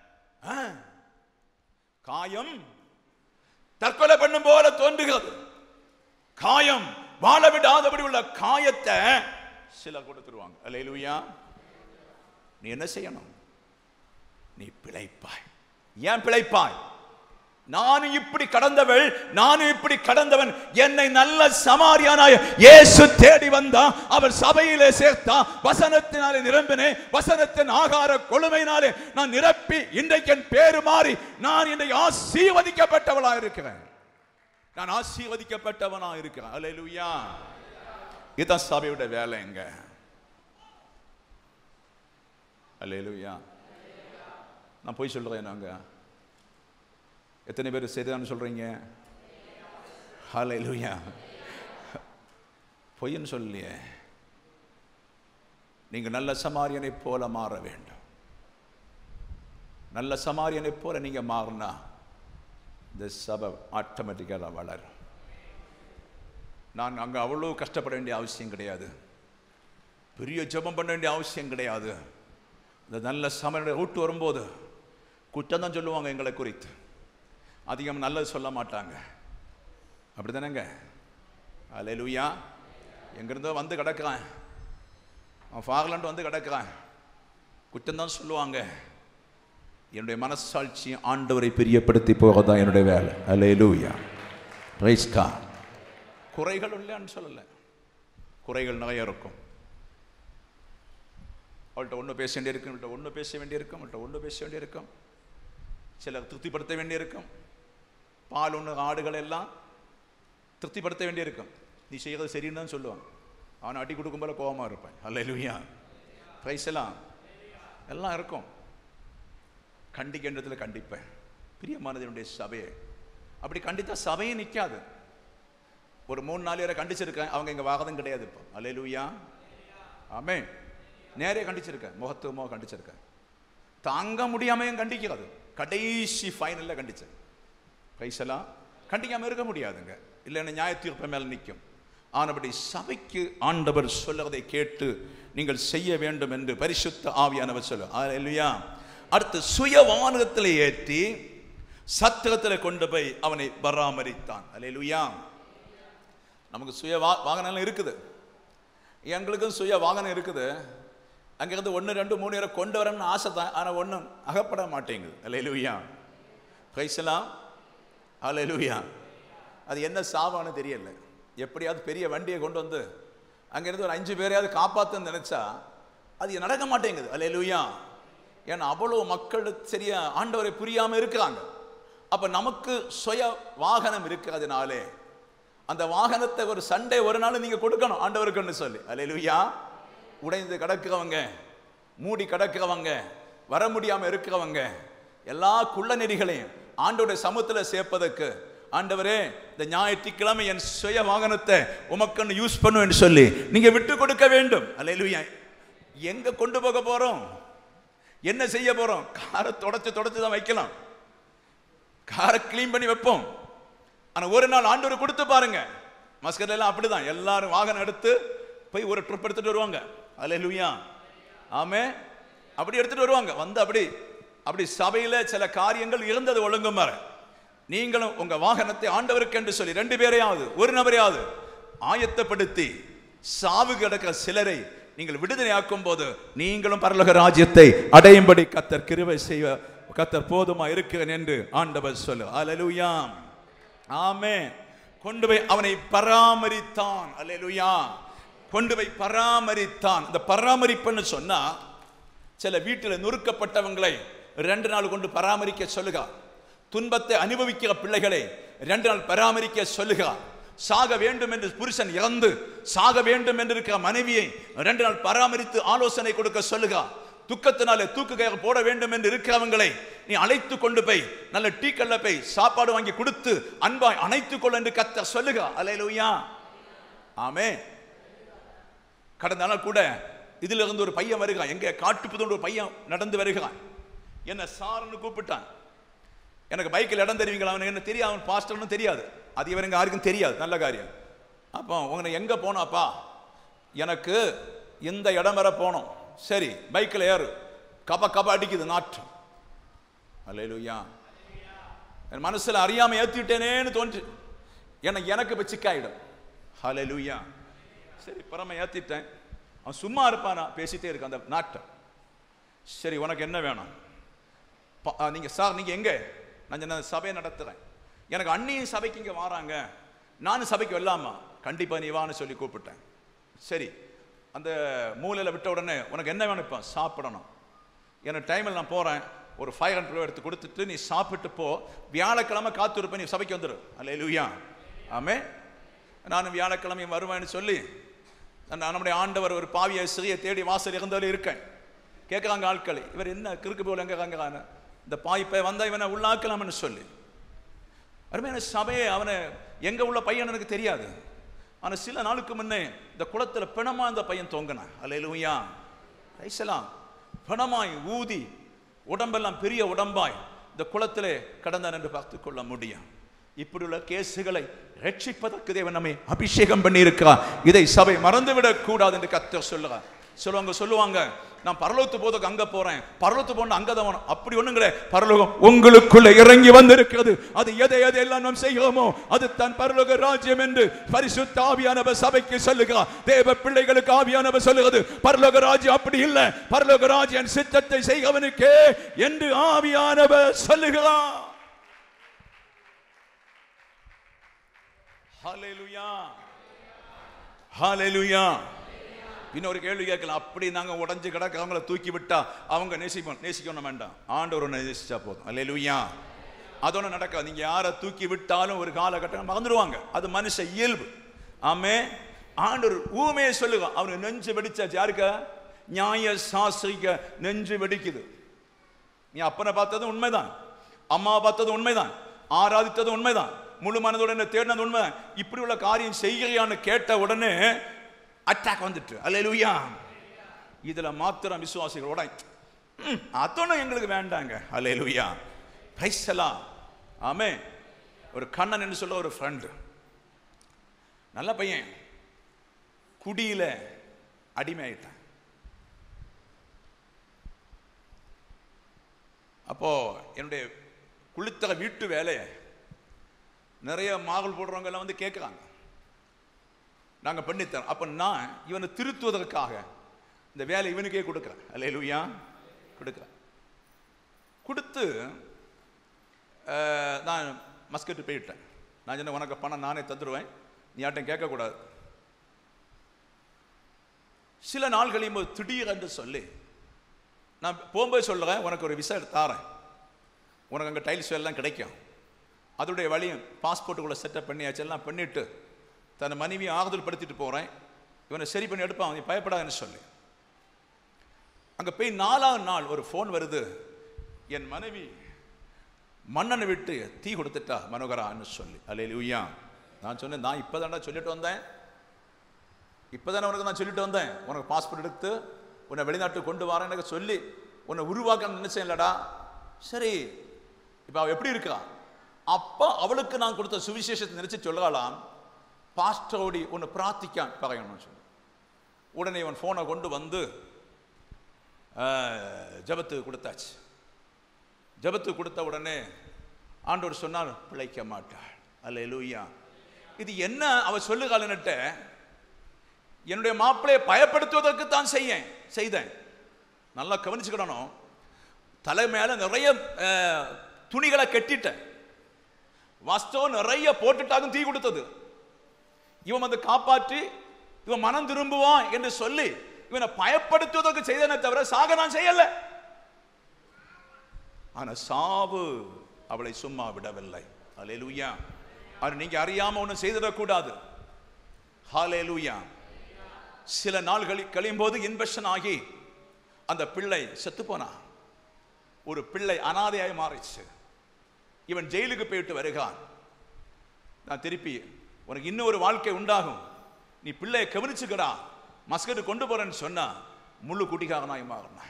காயம் தற்கொலை பண்ணும் போல தோன்றுகிறது. காயம் வாழ விடாதபடி உள்ள காயத்தை சிலர் கொடுத்துருவாங்க. அல்லேலூயா. நீ என்ன செய்யணும்? நீ பிழைப்பாய். ஏன் பிழைப்பாய்? நானும் இப்படி கடந்தவள், நானும் இப்படி கடந்தவன். என்னை நல்ல சமாரியானாய இயேசு தேடி வந்தா, அவர் சபையிலே சேர்த்தா, வசனத்தினாலே நிரம்பினே, வசனத்தின் ஆகார கொழுமையினாலே நான் நிரப்பி இன்றைக்கு என் பேரு மாறி நான் இன்றைக்கு ஆசீர்வதிக்கப்பட்டவளா இருக்கிறேன். நான் ஆசீர்வதிக்கப்பட்டவனா இருக்கிறேன். அல்லேலூயா. இதுதான் சபையோட வேலைங்க. அல்லேலூயா. நான் போய் சொல்றேன். நாங்க எத்தனை பேர் சரிதான் சொல்றீங்க? ஹல்லேலூயா. பொய்ன்னு சொல்லியே. நீங்க நல்ல சமாரியனை போல மாற வேண்டும். நல்ல சமாரியனை போல நீங்க மாறினா இந்த சபை ஆட்டோமேட்டிக்காக வளரும். நான் அங்கே அவ்வளோ கஷ்டப்பட வேண்டிய அவசியம் கிடையாது, பெரிய ஜெபம் பண்ண வேண்டிய அவசியம் கிடையாது. இந்த நல்ல சமையலுடைய ரூட்டு வரும்போது குற்றம் தான் சொல்லுவாங்க எங்களை குறித்து, அதிகம் நல்லது சொல்ல மாட்டாங்க. அப்படி தானேங்க? அல்லேலூயா. எங்கிருந்தோ வந்து கிடக்குறேன், அவன் ஃபார்லாண்டு வந்து கிடக்குறேன், குற்றம் தான் சொல்லுவாங்க. என்னுடைய மனசாட்சி ஆண்டவரை பிரியப்படுத்தி போகதான் என்னுடைய வேலை. அல்லேலூயா. Praise God. குறைகள் இல்லைன்னு சொல்லலை, குறைகள் நிறைய இருக்கும். அவள்கிட்ட ஒன்று பேச வேண்டியிருக்கும், அவள்கிட்ட ஒன்று பேச வேண்டியிருக்கும், அவள்கிட்ட ஒன்று பேச வேண்டியிருக்கும், சிலர் திருப்திப்படுத்த வேண்டியிருக்கும். பால் ஒன்று ஆடுகள் எல்லாம் திருப்திப்படுத்த வேண்டியிருக்கும். நீ செய்கிறது சரின்னு தான் சொல்லுவான், அவனை அடி கொடுக்கும் போல கோபமாக இருப்பேன். அல்லேலூயா. பிரைஸ் எல்லாம் எல்லாம் இருக்கும். கண்டிக்கின்றதில் கண்டிப்பேன். பிரியமானதனுடைய சபையை அப்படி கண்டித்தா சபையே நிற்காது. ஒரு மூணு நாலு பேரை கண்டிச்சிருக்கேன், அவங்க இங்கே வாகனம் கிடையாது இப்போ. அல்லேலூயா. ஆமே. நேரே கண்டிச்சிருக்கேன், முகத்துவமாக கண்டிச்சிருக்கேன். தாங்க முடியாமையும் கண்டிக்கிறது, கடைசி ஃபைனலில் கண்டிச்சேன். பிரைஸெல்லாம் கண்டிக்காமல் இருக்க முடியாதுங்க, இல்லைன்னா நியாய தீர்ப்பு மேலே நிற்கும். ஆனபடி சபைக்கு ஆண்டவர் சொல்லுவதை கேட்டு நீங்கள் செய்ய வேண்டும் என்று பரிசுத்த ஆவியானவர் சொல்ல. அல்லேலூயா. அடுத்து சுய வாகனத்தில் ஏற்றி சத்திரத்தில் கொண்டு போய் அவனை பராமரித்தான். அல்லேலூயா. நமக்கு சுய வா வாகனம் இருக்குது, எங்களுக்கும் சுய வாகனம் இருக்குது. அங்கிருந்து ஒன்று ரெண்டு மூணு பேரை கொண்டு வரணும்னு ஆசை தான், ஆனால் ஒன்றும் அகப்பட மாட்டேங்குது. அல்லேலூயா. பிரைஸ்லாம். அல்லேலூயா. அது என்ன சாவான்னு தெரியல. எப்படியாவது பெரிய வண்டியை கொண்டு வந்து அங்கேருந்து ஒரு அஞ்சு பேரையாவது காப்பாற்றுன்னு நினச்சா அது நடக்க மாட்டேங்குது. அல்லேலூயா. ஏன்னா அவ்வளோ மக்கள் சரியா ஆண்டவரை புரியாமல் இருக்கிறாங்க. அப்போ நமக்கு சுய வாகனம் இருக்கிறதுனாலே அந்த வாகனத்தை ஒரு சண்டே ஒரு நாள் நீங்கள் கொடுக்கணும் ஆண்டவருக்குன்னு சொல்லி. அல்லேலூயா. உடைந்து கிடக்கிறவங்க, மூடி கிடக்கிறவங்க, வர முடியாமல் இருக்கிறவங்க, எல்லா குள்ள நெறிகளையும் ஆண்டோடைய சமூகத்தில் சேர்ப்பதற்கு, ஆண்டவரே இந்த ஞாயிற்றுக்கிழமை என் சுய வாகனத்தை உமக்குன்னு யூஸ் பண்ணுவேன்னு சொல்லி நீங்க விட்டு கொடுக்க வேண்டும். அல்லேலூயா. எங்க கொண்டு போக போறோம்? என்ன செய்ய போறோம்? காரை தொடச்சு தொடச்சு தான் வைக்கலாம், காரை கிளீன் பண்ணி வைப்போம். ஆனா ஒரு நாள் ஆண்டவர் கொடுத்து பாருங்க. மஸ்கட்ல எல்லாம் அப்படிதான், எல்லாரும் வாகனம் எடுத்து போய் ஒரு ட்ரிப் எடுத்துட்டு வருவாங்க. அல்லேலூயா. ஆமே. அப்படி எடுத்துட்டு வருவாங்க. வந்து அப்படி அப்படி சபையில சில காரியங்கள் இருந்தது ஒழுங்கும் வர, நீங்களும் உங்க வாகனத்தை ஆண்டவருக்கு என்று சொல்லி ரெண்டு பேரையாவது ஒரு நபரையாவது ஆயத்தப்படுத்தி சாவு கிடக்கிற சிலரை நீங்கள் விடுதலையாக்கும் போது நீங்களும் பரலோக ராஜ்யத்தை அடையும்படி கர்த்தர் கிருபை செய்ய கர்த்தர் போதுமா இருக்கிறேன் என்று ஆண்டவர் சொல்லு. அல்லேலூயா. ஆமென். கொண்டு போய் அவனை பராமரித்தான். அல்லேலூயா. கொண்டு போய் பராமரித்தான். இந்த பராமரிப்புன்னு சொன்னா சில வீட்டில் நொறுக்கப்பட்டவங்களை ரெண்டு நாள் கொண்டு பராமரிக்க சொல்லுக. துன்பத்தை அனுபவிக்கிற பிள்ளைகளை ரெண்டு நாள் பராமரிக்க சொல்லுக. சாக வேண்டும் என்று புருஷன் இறந்து சாக வேண்டும் என்று இருக்கிற மனைவியை ரெண்டு நாள் பராமரித்து ஆலோசனை கொடுக்க சொல்லுகிறார். துக்கத்தினாலே தூக்கு கயிறு போட வேண்டும் என்று இருக்கிறவங்களை நீ அழைத்து கொண்டு போய் நல்ல டீ கல்ல போய் சாப்பாடு வாங்கி கொடுத்து அன்பாய் அணைத்துக் கொள் என்று கர்த்தர் சொல்லுகிறார். அல்லேலூயா, ஆமென். கடந்த நாள் கூட இதுல இருந்து ஒரு பையன் வருகிறான், எங்க காட்டுப்புதோடு ஒரு பையன் நடந்து வருகிறான். என்ன சார்னு கூப்பிட்டான். எனக்கு பைக்கில் இடம் தெரிவிங்களா? அவனுக்கு என்ன தெரியாது, அவன் பாஸ்டர்னு தெரியாது, அது இவனுங்க யாருக்கும் தெரியாது. நல்ல காரியம். அப்போ உங்களை எங்க போனாப்பா? எனக்கு இந்த இடம் வர போனோம். சரி, பைக்கில் ஏறு. கப கப அடிக்குது நாற்றம். அல்லேலூயா. என் மனசுல அறியாம ஏத்திட்டேனேன்னு தோன்று. எனக்கு எனக்கு இப்போ சிக்காயிடும். அல்லேலூயா. சரி, பரம ஏத்திட்டேன். அவன் சும்மா இருப்பானா? பேசிட்டே இருக்கான் அந்த நாட்டம். சரி, உனக்கு என்ன வேணும்? நீங்க சார் நீங்க எங்க? நான் சபையை நடத்துறேன். எனக்கு அண்ணியும் சபைக்கு இங்க வராங்க, நானும் சபைக்கு வரலாமா? கண்டிப்பா நீ வான்னு சொல்லி கூப்பிட்டேன். சரி, அந்த மூலையில் விட்ட உடனே உனக்கு என்ன வேணும்? இப்போ சாப்பிடணும். எனக்கு டைமில் நான் போறேன், ஒரு ஃபைவ் ஹண்ட்ரட் ரூபா எடுத்து கொடுத்துட்டு நீ சாப்பிட்டு போ, வியாழக்கிழமை காத்திருப்பேன், நீ சபைக்கு வந்துடு. அல்லேலூயா, ஆமென். நானும் வியாழக்கிழமையும் வருவேன்னு சொல்லி நம்முடைய ஆண்டவர் ஒரு பாவியை சிறிய தேடி வாசல் இருந்தவரை இருக்கேன். கேட்குறாங்க ஆட்கள், இவர் என்ன கிறுக்கு போல எங்கிறாங்க, இந்த பாய்ப்பை வந்தா இவனை உள்ளாக்கலாம்னு சொல்லி. அருமையான சபையை அவனை எங்க உள்ள பையன் எனக்கு தெரியாது. ஆனா சில நாளுக்கு முன்னே இந்த குளத்துல பிணமா இந்த பையன் தொங்கினான். அல்லேலூயா, ரைசலாம். பிணமாய் ஊதி உடம்பெல்லாம் பெரிய உடம்பாய் இந்த குளத்திலே கடந்தான் என்று பார்த்து கொள்ள முடியும். இப்படி உள்ள கேசுகளை ரட்சிப்பதற்கு தேவன் நம்மை அபிஷேகம் பண்ணி இருக்கிறார். இதை சபை மறந்துவிடக் கூடாது என்று கர்த்தர் சொல்லுகிறார். சொல்லுவாங்க சொல்லுவாங்க நான் பரலோகத்து போதுக்கு அங்க போறேன், பரலோகத்து போன அங்கதான். அப்படி ஒண்ணுங்களே, பரலோகம் உங்களுக்குள்ள இறங்கி வந்திருக்கிறது. அது எதை எதை எல்லாம் நாம் செய்கிறோமோ அது தன் பரலோக ராஜ்யம் என்று பரிசுத்த ஆவியானவர் சபைக்கு சொல்லுகிறார். தேவ பிள்ளைகளுக்கு ஆவியானவர் சொல்லுகிறது, பரலோக ராஜ்யம் அப்படி இல்லை, பரலோக ராஜ்யம் சித்தத்தை செய்கிறவனுக்கே என்று ஆவியானவர் சொல்லுகிறார். ஹல்லேலூயா, ஹல்லேலூயா. இன்னொரு கேள்வி கேட்கலாம், அப்படி நாங்கள் உடஞ்சு கிடக்க அவங்கள தூக்கி விட்டா அவங்க நேசிப்போம் நேசிக்கணும் வேண்டாம், ஆண்டவர் ஒன்று நேசிச்சா போதும். அல்லேலூயா. அதோட நடக்காது. நீங்க யாரை தூக்கி விட்டாலும் ஒரு காலகட்டம் மறந்துடுவாங்க, அது மனுஷ இயல்பு. ஆமே, ஆண்டவர் ஊமையை சொல்லுங்க, அவனுக்கு நெஞ்சு வெடிச்சாச்சு. யாருக்க? நியாய சாஸ்திரிக்க நெஞ்சு வெடிக்குது. நீ அப்பனை பார்த்தது உண்மைதான், அம்மாவை பார்த்தது உண்மைதான், ஆராதித்தது உண்மைதான், முழு மனதோட தேடினது உண்மை. இப்படி உள்ள காரியம் செய்கிறியான்னு கேட்ட உடனே அட்டாக் வந்துட்டு. அல்லேலூயா. இதுல மாத்திரம் விசுவாசிகளோட அதொன்னு எங்களுக்கு வேண்டாங்க. அல்லேலூயா, பிரைஸ் தி லார்ட். ஆமென். ஒரு கண்ணன் என்று சொல்ல ஒரு ஃப்ரெண்ட், நல்ல பையன், குடியில அடிமை ஆயிட்டான். அப்போ என்னுடைய குளித்தர வீட்டு வேலையை நிறைய மாகல் போடுறவங்க எல்லாம் வந்து கேட்குறாங்க, நாங்கள் பண்ணித்தரோம். அப்போ நான் இவனை திருத்துவதற்காக இந்த வேலை இவனுக்கே கொடுக்குறேன். அல்லேலூயா, கொடுக்குறேன். கொடுத்து நான் மஸ்கட்டு போயிட்டேன். நான் சொன்ன உனக்கு பணம் நானே தந்துடுவேன், நீ யார்ட்டையும் கேட்கக்கூடாது. சில நாள் கழியும் போது திடீரென்று சொல்லி நான் போகும்போது சொல்லுறேன், உனக்கு ஒரு விசா தாரேன், உனக்கு அங்கே டைல்ஸ் எல்லாம் கிடைக்கும், அதோடைய வழியும் பாஸ்போர்ட்டுக்குள்ளே செட்டப் பண்ணியாச்சு, எல்லாம் பண்ணிவிட்டு தன் மனைவியை ஆறுதல் படுத்திட்டு போகிறேன், இவனை சரி பண்ணி எடுப்பான், நீ பயப்படாதுன்னு சொல்லி. அங்கே போய் நாலாவது நாள் ஒரு ஃபோன் வருது, என் மனைவி மன்னனை விட்டு தீ கொடுத்துட்டா மனோகரான்னு சொல்லி. அல்லேலூயா. நான் சொன்னேன், நான் இப்போ தானே சொல்லிட்டு வந்தேன், இப்போ தானே உனக்கு நான் சொல்லிட்டு வந்தேன், உனக்கு பாஸ்போர்ட் எடுத்து உன்னை வெளிநாட்டுக்கு கொண்டு வரேன் எனக்கு சொல்லி உன்னை உருவாக்க நினைச்சேன் இல்லடா. சரி, இப்போ அவள் எப்படி இருக்கா? அப்போ அவளுக்கு நான் கொடுத்த சுவிசேஷத்தை நினைச்சு சொல்லலாம், பாஸ்டரோடி ஒன்று பிரார்த்திக்கான் பகையணும்னு சொல்லி. உடனே இவன் ஃபோனை கொண்டு வந்து ஜபத்துக்கு கொடுத்தாச்சு. ஜபத்துக்கு கொடுத்த உடனே ஆண்டவர் சொன்னார், பிழைக்க மாட்டாள். அல்லேலூயா. இது என்ன அவ சொல்லுகாலன்னுட்ட, என்னுடைய மாப்பிள்ளையை பயப்படுத்துவதற்கு தான் செய்ய செய்தேன். நல்லா கவனிச்சுக்கிடணும். தலை மேல நிறைய துணிகளை கட்டிட்டேன், வஸ்தம் நிறைய போட்டுட்டாலும் தீ கொடுத்தது. இவன் வந்து காப்பாற்றி இவன் மனம் திரும்புவான் என்று சொல்லி இவனை பயப்படுத்துவதற்கு செய்தனே தவிர சாக நான் செய்யல. ஆனா சாவு அவளை சும்மா விடவில்லை. அல்லேலூயா. அது நீங்க அறியாம ஒன்றும் செய்திடக்கூடாது. ஹல்லேலூயா. சில நாள்களில் கழியும் போது இன்ஃபெக்ஷன் ஆகி அந்த பிள்ளை செத்து போனா. ஒரு பிள்ளை அனாதையாய் மாறிச்சு. இவன் ஜெயிலுக்கு போயிட்டு வருகிறான். நான் திருப்பி உனக்கு இன்னொரு வாழ்க்கை உண்டாகும், நீ பிள்ளையை கவனிச்சுக்கடா, மஸ்கட்டு கொண்டு போறேன்னு சொன்னா முழு குடிகாரனாய் மாறின.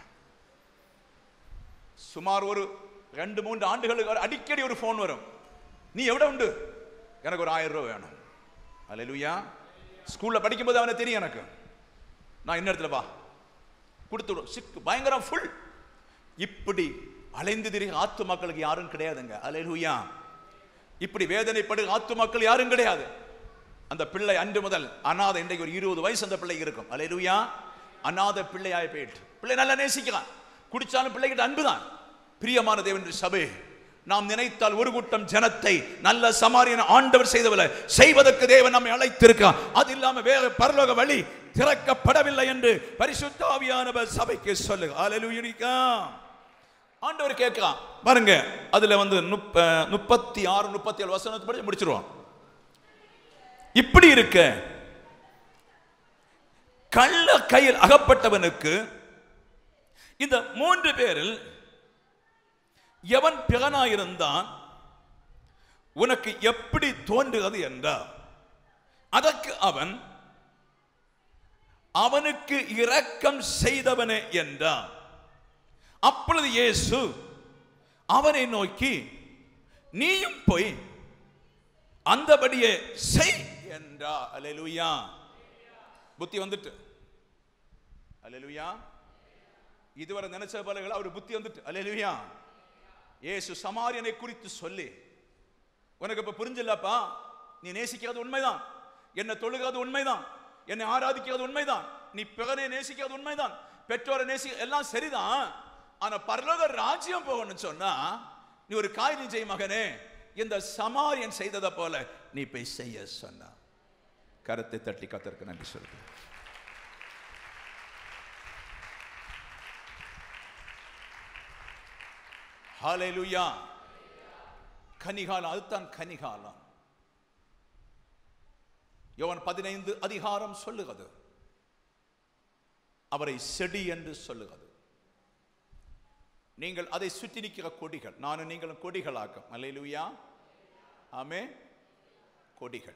சுமார் ஒரு ரெண்டு மூன்று ஆண்டுகளுக்கு அடிக்கடி ஒரு போன் வரும், நீ எவ்வளவு உண்டு, எனக்கு ஒரு ஆயிரம் ரூபாய் வேணும். அல்லேலூயா. ஸ்கூல்ல படிக்கும்போது அவனை தெரியும் எனக்கு, நான் இன்ன இடத்துல வா கொடுத்து சிக்கு பயங்கரம் ஃபுல். இப்படி அலைந்து திரிகிற ஆத்து மக்களுக்கு யாரும் கிடையாதுங்க. அல்லேலூயா. இப்படி வேதனைப்படு ஆத்து மக்கள் யாரும் கிடையாது. அந்த பிள்ளை அன்று முதல் அநாத, இன்றைக்கு ஒரு இருபது வயசு அந்த பிள்ளை இருக்கும். அல்லேலூயா. அநாத பிள்ளையாய் போயிட்டு பிள்ளை நல்லா நேசிக்கிறான், குடிச்சாலும் பிள்ளைகிட்ட அன்புதான். பிரியமான தேவனுடைய சபை, நாம் நினைத்தால் ஒரு கூட்டம் ஜனத்தை நல்ல சமாரியன் ஆண்டவர் செய்தவள செய்வதற்கு தேவன் நம்மை அழைத்திருக்கிறார். அது இல்லாம வேற பரலோக வழி திறக்கப்படவில்லை என்று பரிசுத்த ஆவியானவர் சபைக்கு சொல்லுங்க. அல்லேலூயா. ஆண்டவர் கேட்கிறான் பாருங்க. அதுல வந்து முப்பத்தி ஆறு முப்பத்தி ஏழு வசனத்தை படிச்சு முடிச்சிருவோம். இப்படி இருக்க கள்ள கையில் அகப்பட்டவனுக்கு இந்த மூன்று பேரில் எவன் பிறனாயிருந்தான் உனக்கு எப்படி தோன்றுகிறது என்றார். அதற்கு அவன், அவனுக்கு இரக்கம் செய்தவனே என்றான். அப்பொழுது இயேசு அவனை நோக்கி, நீயும் போய் அந்தபடியே செய் என்றார். அல்லேலூயா. புத்தி வந்துட்டு. அல்லேலூயா. இதுவரை நினைச்ச பலகள் அவர் புத்தி வந்துட்டு. அல்லேலூயா. இயேசு சமாரியனை குறித்து சொல்லி, உனக்கு இப்ப புரிஞ்சில்லப்பா, நீ நேசிக்கிறது உண்மைதான், என்னை தொழுகிறது உண்மைதான், என்னை ஆராதிக்கிறது உண்மைதான், நீ பிறனை நேசிக்கிறது உண்மைதான், பெற்றோரை நேசிக்க எல்லாம் சரிதான். ஆனா பரலோக ராஜ்யம் போகணும்னு சொன்னா நீ ஒரு காரியம் செய் மகனே, இந்த சமாரியன் செய்ததை போல நீ போய் செய்ய சொன்னா. கருத்தை தட்டி கர்த்தருக்கு நன்றி சொல்லுங்க. ஹல்லேலூயா. கனிகாலம், அதுதான் கனிகாலம். யோவான் பதினைந்து அதிகாரம் சொல்லுகிறது, அவரை செடி என்று சொல்லுகிறது. நீங்கள் அதை சுற்றி நிற்கிற கொடிகள், நானும் நீங்களும் கொடிகளாக்கும். அல்லேலூயா. ஆமே. கொடிகள்.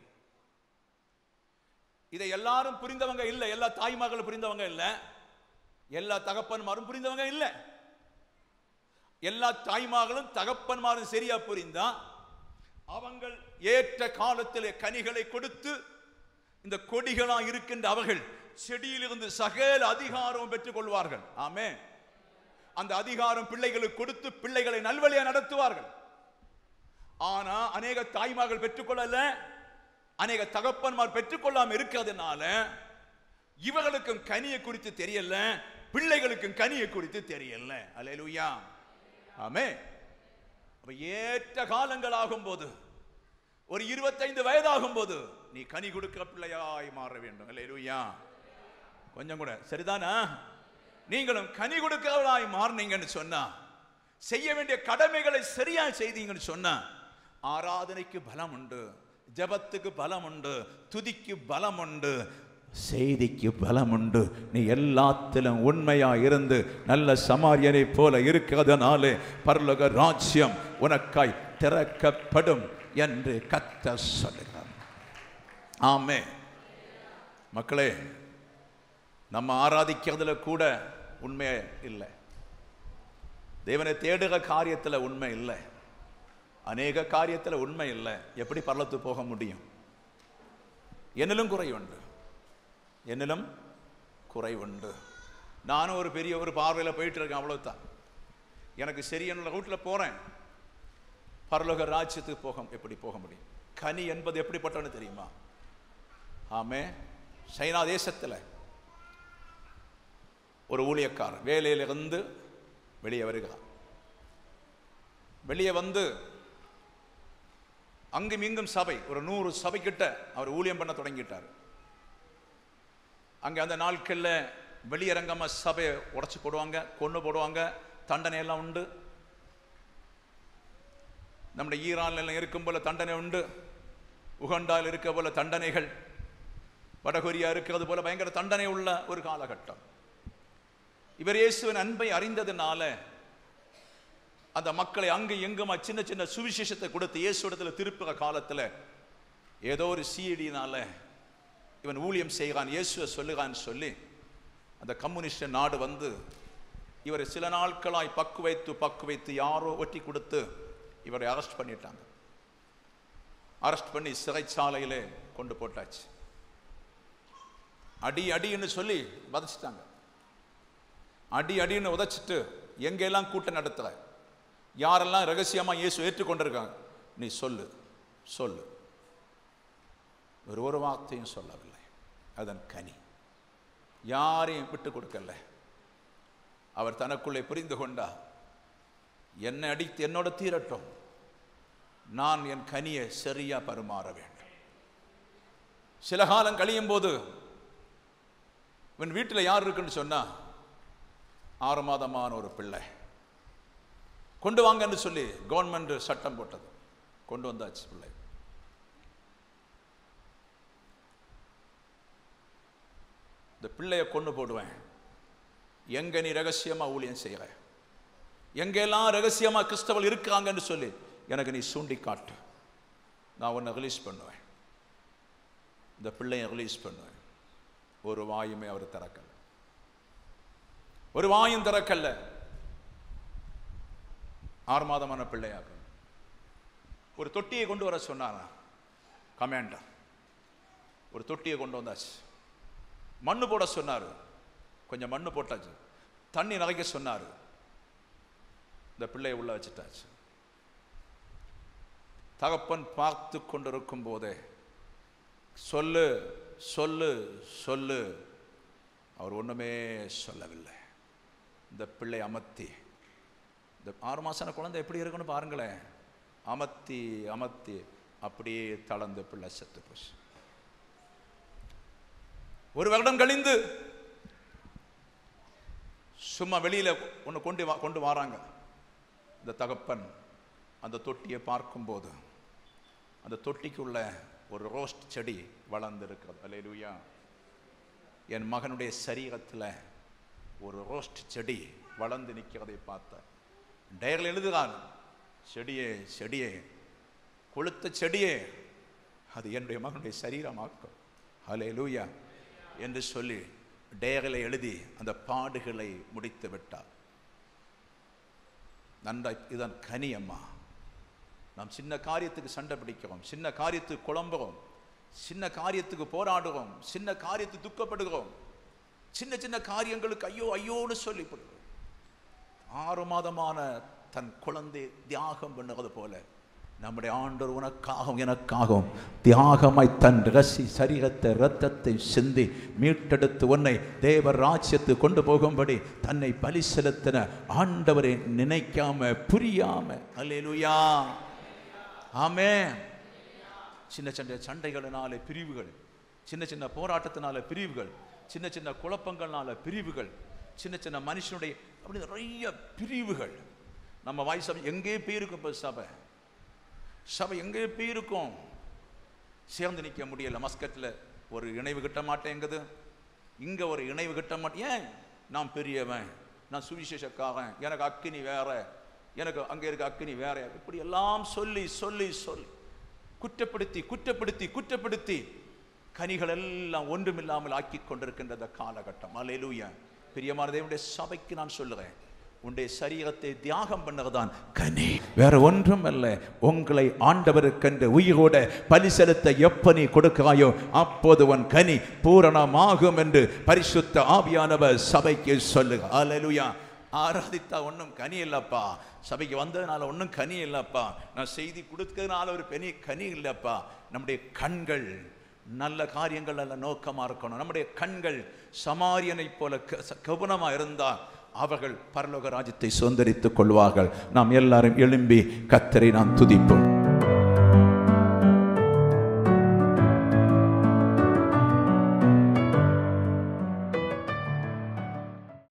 இதை எல்லாரும் புரிந்தவங்க இல்லை, எல்லா தாய்மார்களும் புரிந்தவங்க இல்லை, எல்லா தகப்பன்மாரும் புரிந்தவங்க இல்லை. எல்லா தாய்மார்களும் தகப்பன்மாரும் சரியா புரிந்தா அவங்கள் ஏற்ற காலத்திலே கனிகளை கொடுத்து இந்த கொடிகளா இருக்கின்ற அவர்கள் செடியிலிருந்து சகல அதிகாரம் பெற்றுக் கொள்வார்கள். ஆமே. அந்த அதிகாரம் பிள்ளைகளுக்கு கொடுத்து பிள்ளைகளை நல்வழியா நடத்துவார்கள். ஆனா அநேக தாய்மார்கள் பெற்றுக்கொள்ளல, அநேக தகப்பன்மார் பெற்றுக்கொள்ளாம இருக்கிறதுனால இவர்களுக்கும் கனியை குறித்து தெரியல, பிள்ளைகளுக்கும் கனியை குறித்து தெரியல. அல்லேலூயா. ஆமே. ஏற்ற காலங்கள் ஆகும் போது, ஒரு இருபத்தைந்து வயதாகும் போது நீ கனி கொடுக்கிற பிள்ளையாய் மாற வேண்டும். அல்லேலூயா. கொஞ்சம் கூட சரிதானா? நீங்களும் கனி கொடுக்கிறவராய் மாறினீங்கன்னு சொன்னா, செய்ய வேண்டிய கடமைகளை சரியா செய்தீங்கன்னு சொன்னா, ஆராதனைக்கு பலம் உண்டு, ஜபத்துக்கு பலம் உண்டு, துதிக்கு பலம் உண்டு, செய்திக்கு பலம் உண்டு. நீ எல்லாத்திலும் உண்மையா இருந்து நல்ல சமாரியனை போல இருக்கிறதுனாலே பரலோக ராஜ்யம் உனக்காய் திறக்கப்படும் என்று கர்த்தர் சொல்லுகிறார். ஆமே. மக்களே, நம்ம ஆராதிக்கிறதுல கூட உண்மை இல்லை, தேவனை தேடுகிற காரியத்தில் உண்மை இல்லை, அநேக காரியத்தில் உண்மை இல்லை. எப்படி பரலத்துக்கு போக முடியும்? என்னிலும் குறை உண்டு, என்னிலும் குறை உண்டு. நானும் ஒரு பெரிய ஒரு பார்வையில் போயிட்டு இருக்கேன், அவ்வளவுதான். எனக்கு சரியான ரூட்டில் போறேன், பரலோக ராஜ்யத்துக்கு போக எப்படி போக முடியும்? கனி என்பது எப்படிப்பட்டவன்னு தெரியுமா? ஆமே. சைனா தேசத்தில் ஒரு ஊழியக்காரர் வேலையிலிருந்து வெளியே வருகிறார். வெளியே வந்து அங்கும் இங்கும் சபை, ஒரு நூறு சபை கிட்ட அவர் ஊழியம் பண்ண தொடங்கிட்டார். அங்கே அந்த நாட்களில் வெளியரங்கமாக சபையை உடைச்சு போடுவாங்க, கொண்டு போடுவாங்க, தண்டனை எல்லாம் உண்டு. நம்முடைய ஈரான்ல இருக்கும் போல தண்டனை உண்டு. உகண்டால் இருக்க போல தண்டனைகள், வடகொரியா இருக்கிறது போல பயங்கர தண்டனை உள்ள ஒரு காலகட்டம். இவர் இயேசுவின் அன்பை அறிந்ததுனால அந்த மக்களை அங்கு எங்குமா சின்ன சின்ன சுவிசேஷத்தை கொடுத்து இயேசு இடத்துல திருப்புற காலத்தில் ஏதோ ஒரு சிஐடினால இவன் ஊழியம் செய்கிறான், இயேசுவை சொல்லுகிறான்னு சொல்லி அந்த கம்யூனிஸ்ட் நாடு வந்து இவரை சில நாட்களாய் பக்கு வைத்து பக்கு வைத்து யாரோ ஒட்டி கொடுத்து இவரை அரெஸ்ட் பண்ணிட்டாங்க. அரெஸ்ட் பண்ணி சிறைச்சாலையிலே கொண்டு போட்டாச்சு. அடி அடின்னு சொல்லி வதச்சிட்டாங்க. அடி அடின்னு உதைச்சிட்டு எங்கெல்லாம் கூட்டம் நடத்துற, யாரெல்லாம் ரகசியமா இயேசு ஏற்றுக்கொண்டிருக்காங்க, நீ சொல்லு சொல்லு. ஒரு ஒரு வார்த்தையும் சொல்லவில்லை. அதன் கனி. யாரையும் விட்டு கொடுக்கல. அவர் தனக்குள்ளே புரிந்து கொண்டா, என்னை அடித்து என்னோட தீரட்டும், நான் என் கனியை சரியா பரிமாற வேண்டும். சில காலம் கழியும் போது இவன் வீட்டில் யார் இருக்குன்னு சொன்னா, ஆறு மாதமான ஒரு பிள்ளை கொண்டு வாங்கன்னு சொல்லி கவர்மெண்ட் சட்டம் போட்டது. கொண்டு வந்தாச்சு பிள்ளை. இந்த பிள்ளைய கொண்டு போடுவேன், எங்க நீ ரகசியமா ஊழியம் செய்யற, எங்கெல்லாம் ரகசியமா கிறிஸ்தவர்கள் இருக்காங்கன்னு சொல்லி எனக்கு நீ சூண்டி காட்டு, நான் உன்னை ரிலீஸ் பண்ணுவேன். இந்த பிள்ளைய ரிலீஸ் பண்ணுவேன். ஒரு வாயுமே அவர் திறக்கல, ஒரு வாயும் திறக்கல. ஆறு மாதமான பிள்ளையாக ஒரு தொட்டியை கொண்டு வர சொன்னார் கமாண்டர். ஒரு தொட்டியை கொண்டு வந்தாச்சு. மண்ணு போட சொன்னார், கொஞ்சம் மண்ணு போட்டாச்சு. தண்ணி நிறைக்க சொன்னார், இந்த பிள்ளையை உள்ள வச்சுட்டாச்சு. தகப்பன் பார்த்து கொண்டிருக்கும் போதே சொல்லு சொல்லு சொல்லு, அவர் ஒண்ணுமே சொல்லவில்லை. இந்த பிள்ளை அமர்த்தி, இந்த ஆறு மாசன குழந்தை எப்படி இருக்குன்னு பாருங்களேன், அமர்த்தி அமர்த்தி அப்படியே தளர்ந்து பிள்ளை செத்து போச்சு. ஒரு வருடம் கழிந்து சும்மா வெளியில ஒன்று கொண்டு வா கொண்டு வராங்க. இந்த தகப்பன் அந்த தொட்டியை பார்க்கும்போது அந்த தொட்டிக்குள்ள ஒரு ரோஸ்ட் செடி வளர்ந்து இருக்கிறது. அல்லேலூயா. என் மகனுடைய சரீரத்தில் ஒரு ரோஸ்ட் செடி வளர்ந்து நிற்கிறதை பார்த்த டயரில் எழுதுகிறான், செடியே செடியே கொளுத்த செடியே, அது என்னுடைய மகனுடைய சரீரமாக்கும். அல்லேலூயா என்று சொல்லி டயரில் எழுதி அந்த பாடுகளை முடித்து விட்டார். நன்றா. இதுதான் கனி அம்மா. நாம் சின்ன காரியத்துக்கு சண்டை பிடிக்கிறோம், சின்ன காரியத்துக்கு குழம்புறோம், சின்ன காரியத்துக்கு போராடுகிறோம், சின்ன காரியத்துக்கு துக்கப்படுகிறோம், சின்ன சின்ன காரியங்களுக்கு ஐயோ ஐயோன்னு சொல்லிப்படுகிறோம். ஆறு மாதமான தன் குழந்தை தியாகம் பண்ணுறது போல நம்முடைய ஆண்டவர் உனக்காகவும் எனக்காகவும் தியாகமாய் தன் ரசி சரீரத்தை இரத்தத்தை சிந்தி மீட்டெடுத்து உன்னை தேவ ராஜ்யத்துக்கு கொண்டு போகும்படி தன்னை பலி செலுத்தின ஆண்டவரை நினைக்காம புரியாம. அல்லேலூயா. ஆமென். சின்ன சின்ன சண்டைகளினாலே பிரிவுகள், சின்ன சின்ன போராட்டத்தினால பிரிவுகள், சின்ன சின்ன குழப்பங்கள்னால பிரிவுகள், சின்ன சின்ன மனுஷனுடைய அப்படி நிறைய பிரிவுகள் நம்ம வாய் சபை எங்கே போயிருக்கும். இப்போ சபை சபை எங்கே போயிருக்கும், சேர்ந்து நிற்க முடியல. மஸ்கட்டில் ஒரு இணைவு கிட்ட மாட்டேங்குது, இங்கே ஒரு இணைவு கிட்ட மாட்டேன். ஏன்? நான் பெரியவன், நான் சுவிசேஷக்காரன், எனக்கு அக்கினி வேற, எனக்கு அங்கே இருக்க அக்கினி வேற, இப்படி எல்லாம் சொல்லி சொல்லி சொல்லி குற்றப்படுத்தி குற்றப்படுத்தி குற்றப்படுத்தி கனிகள் எல்லாம் ஒன்றுமில்லாமல் ஆக்கி கொண்டிருக்கின்ற காலகட்டம். அல்லேலூயா. பிரியமான தேவனுடைய சபைக்கு நான் சொல்லுறேன், உன்னுடைய சரீரத்தை தியாகம் பண்ணதான் கனி, வேற ஒன்றும் அல்ல. உங்களை ஆண்டவருக்கென்று உயிரோட பலி செலுத்த எப்ப நீ கொடுக்கிறாயோ அப்போது உன் கனி பூரணமாகும் என்று பரிசுத்த ஆவியானவர் சபைக்கு சொல்லுங்க. அல்லேலூயா. ஆராதித்தா ஒன்றும் கனி இல்லப்பா, சபைக்கு வந்ததுனால ஒன்றும் கனி இல்லப்பா, நான் செய்தி கொடுத்ததுனால ஒரு பெரிய கனி இல்லப்பா. நம்முடைய கண்கள் நல்ல காரியங்கள் அல்ல நோக்கமா இருக்கணும். நம்முடைய கண்கள் சமாரியனை போல கவனமா இருந்தால் அவர்கள் பரலோக ராஜ்யத்தை சுதந்தரித்துக் கொள்வார்கள். நாம் எல்லாரும் எழும்பி கர்த்தரை நாம் துதிப்போம்.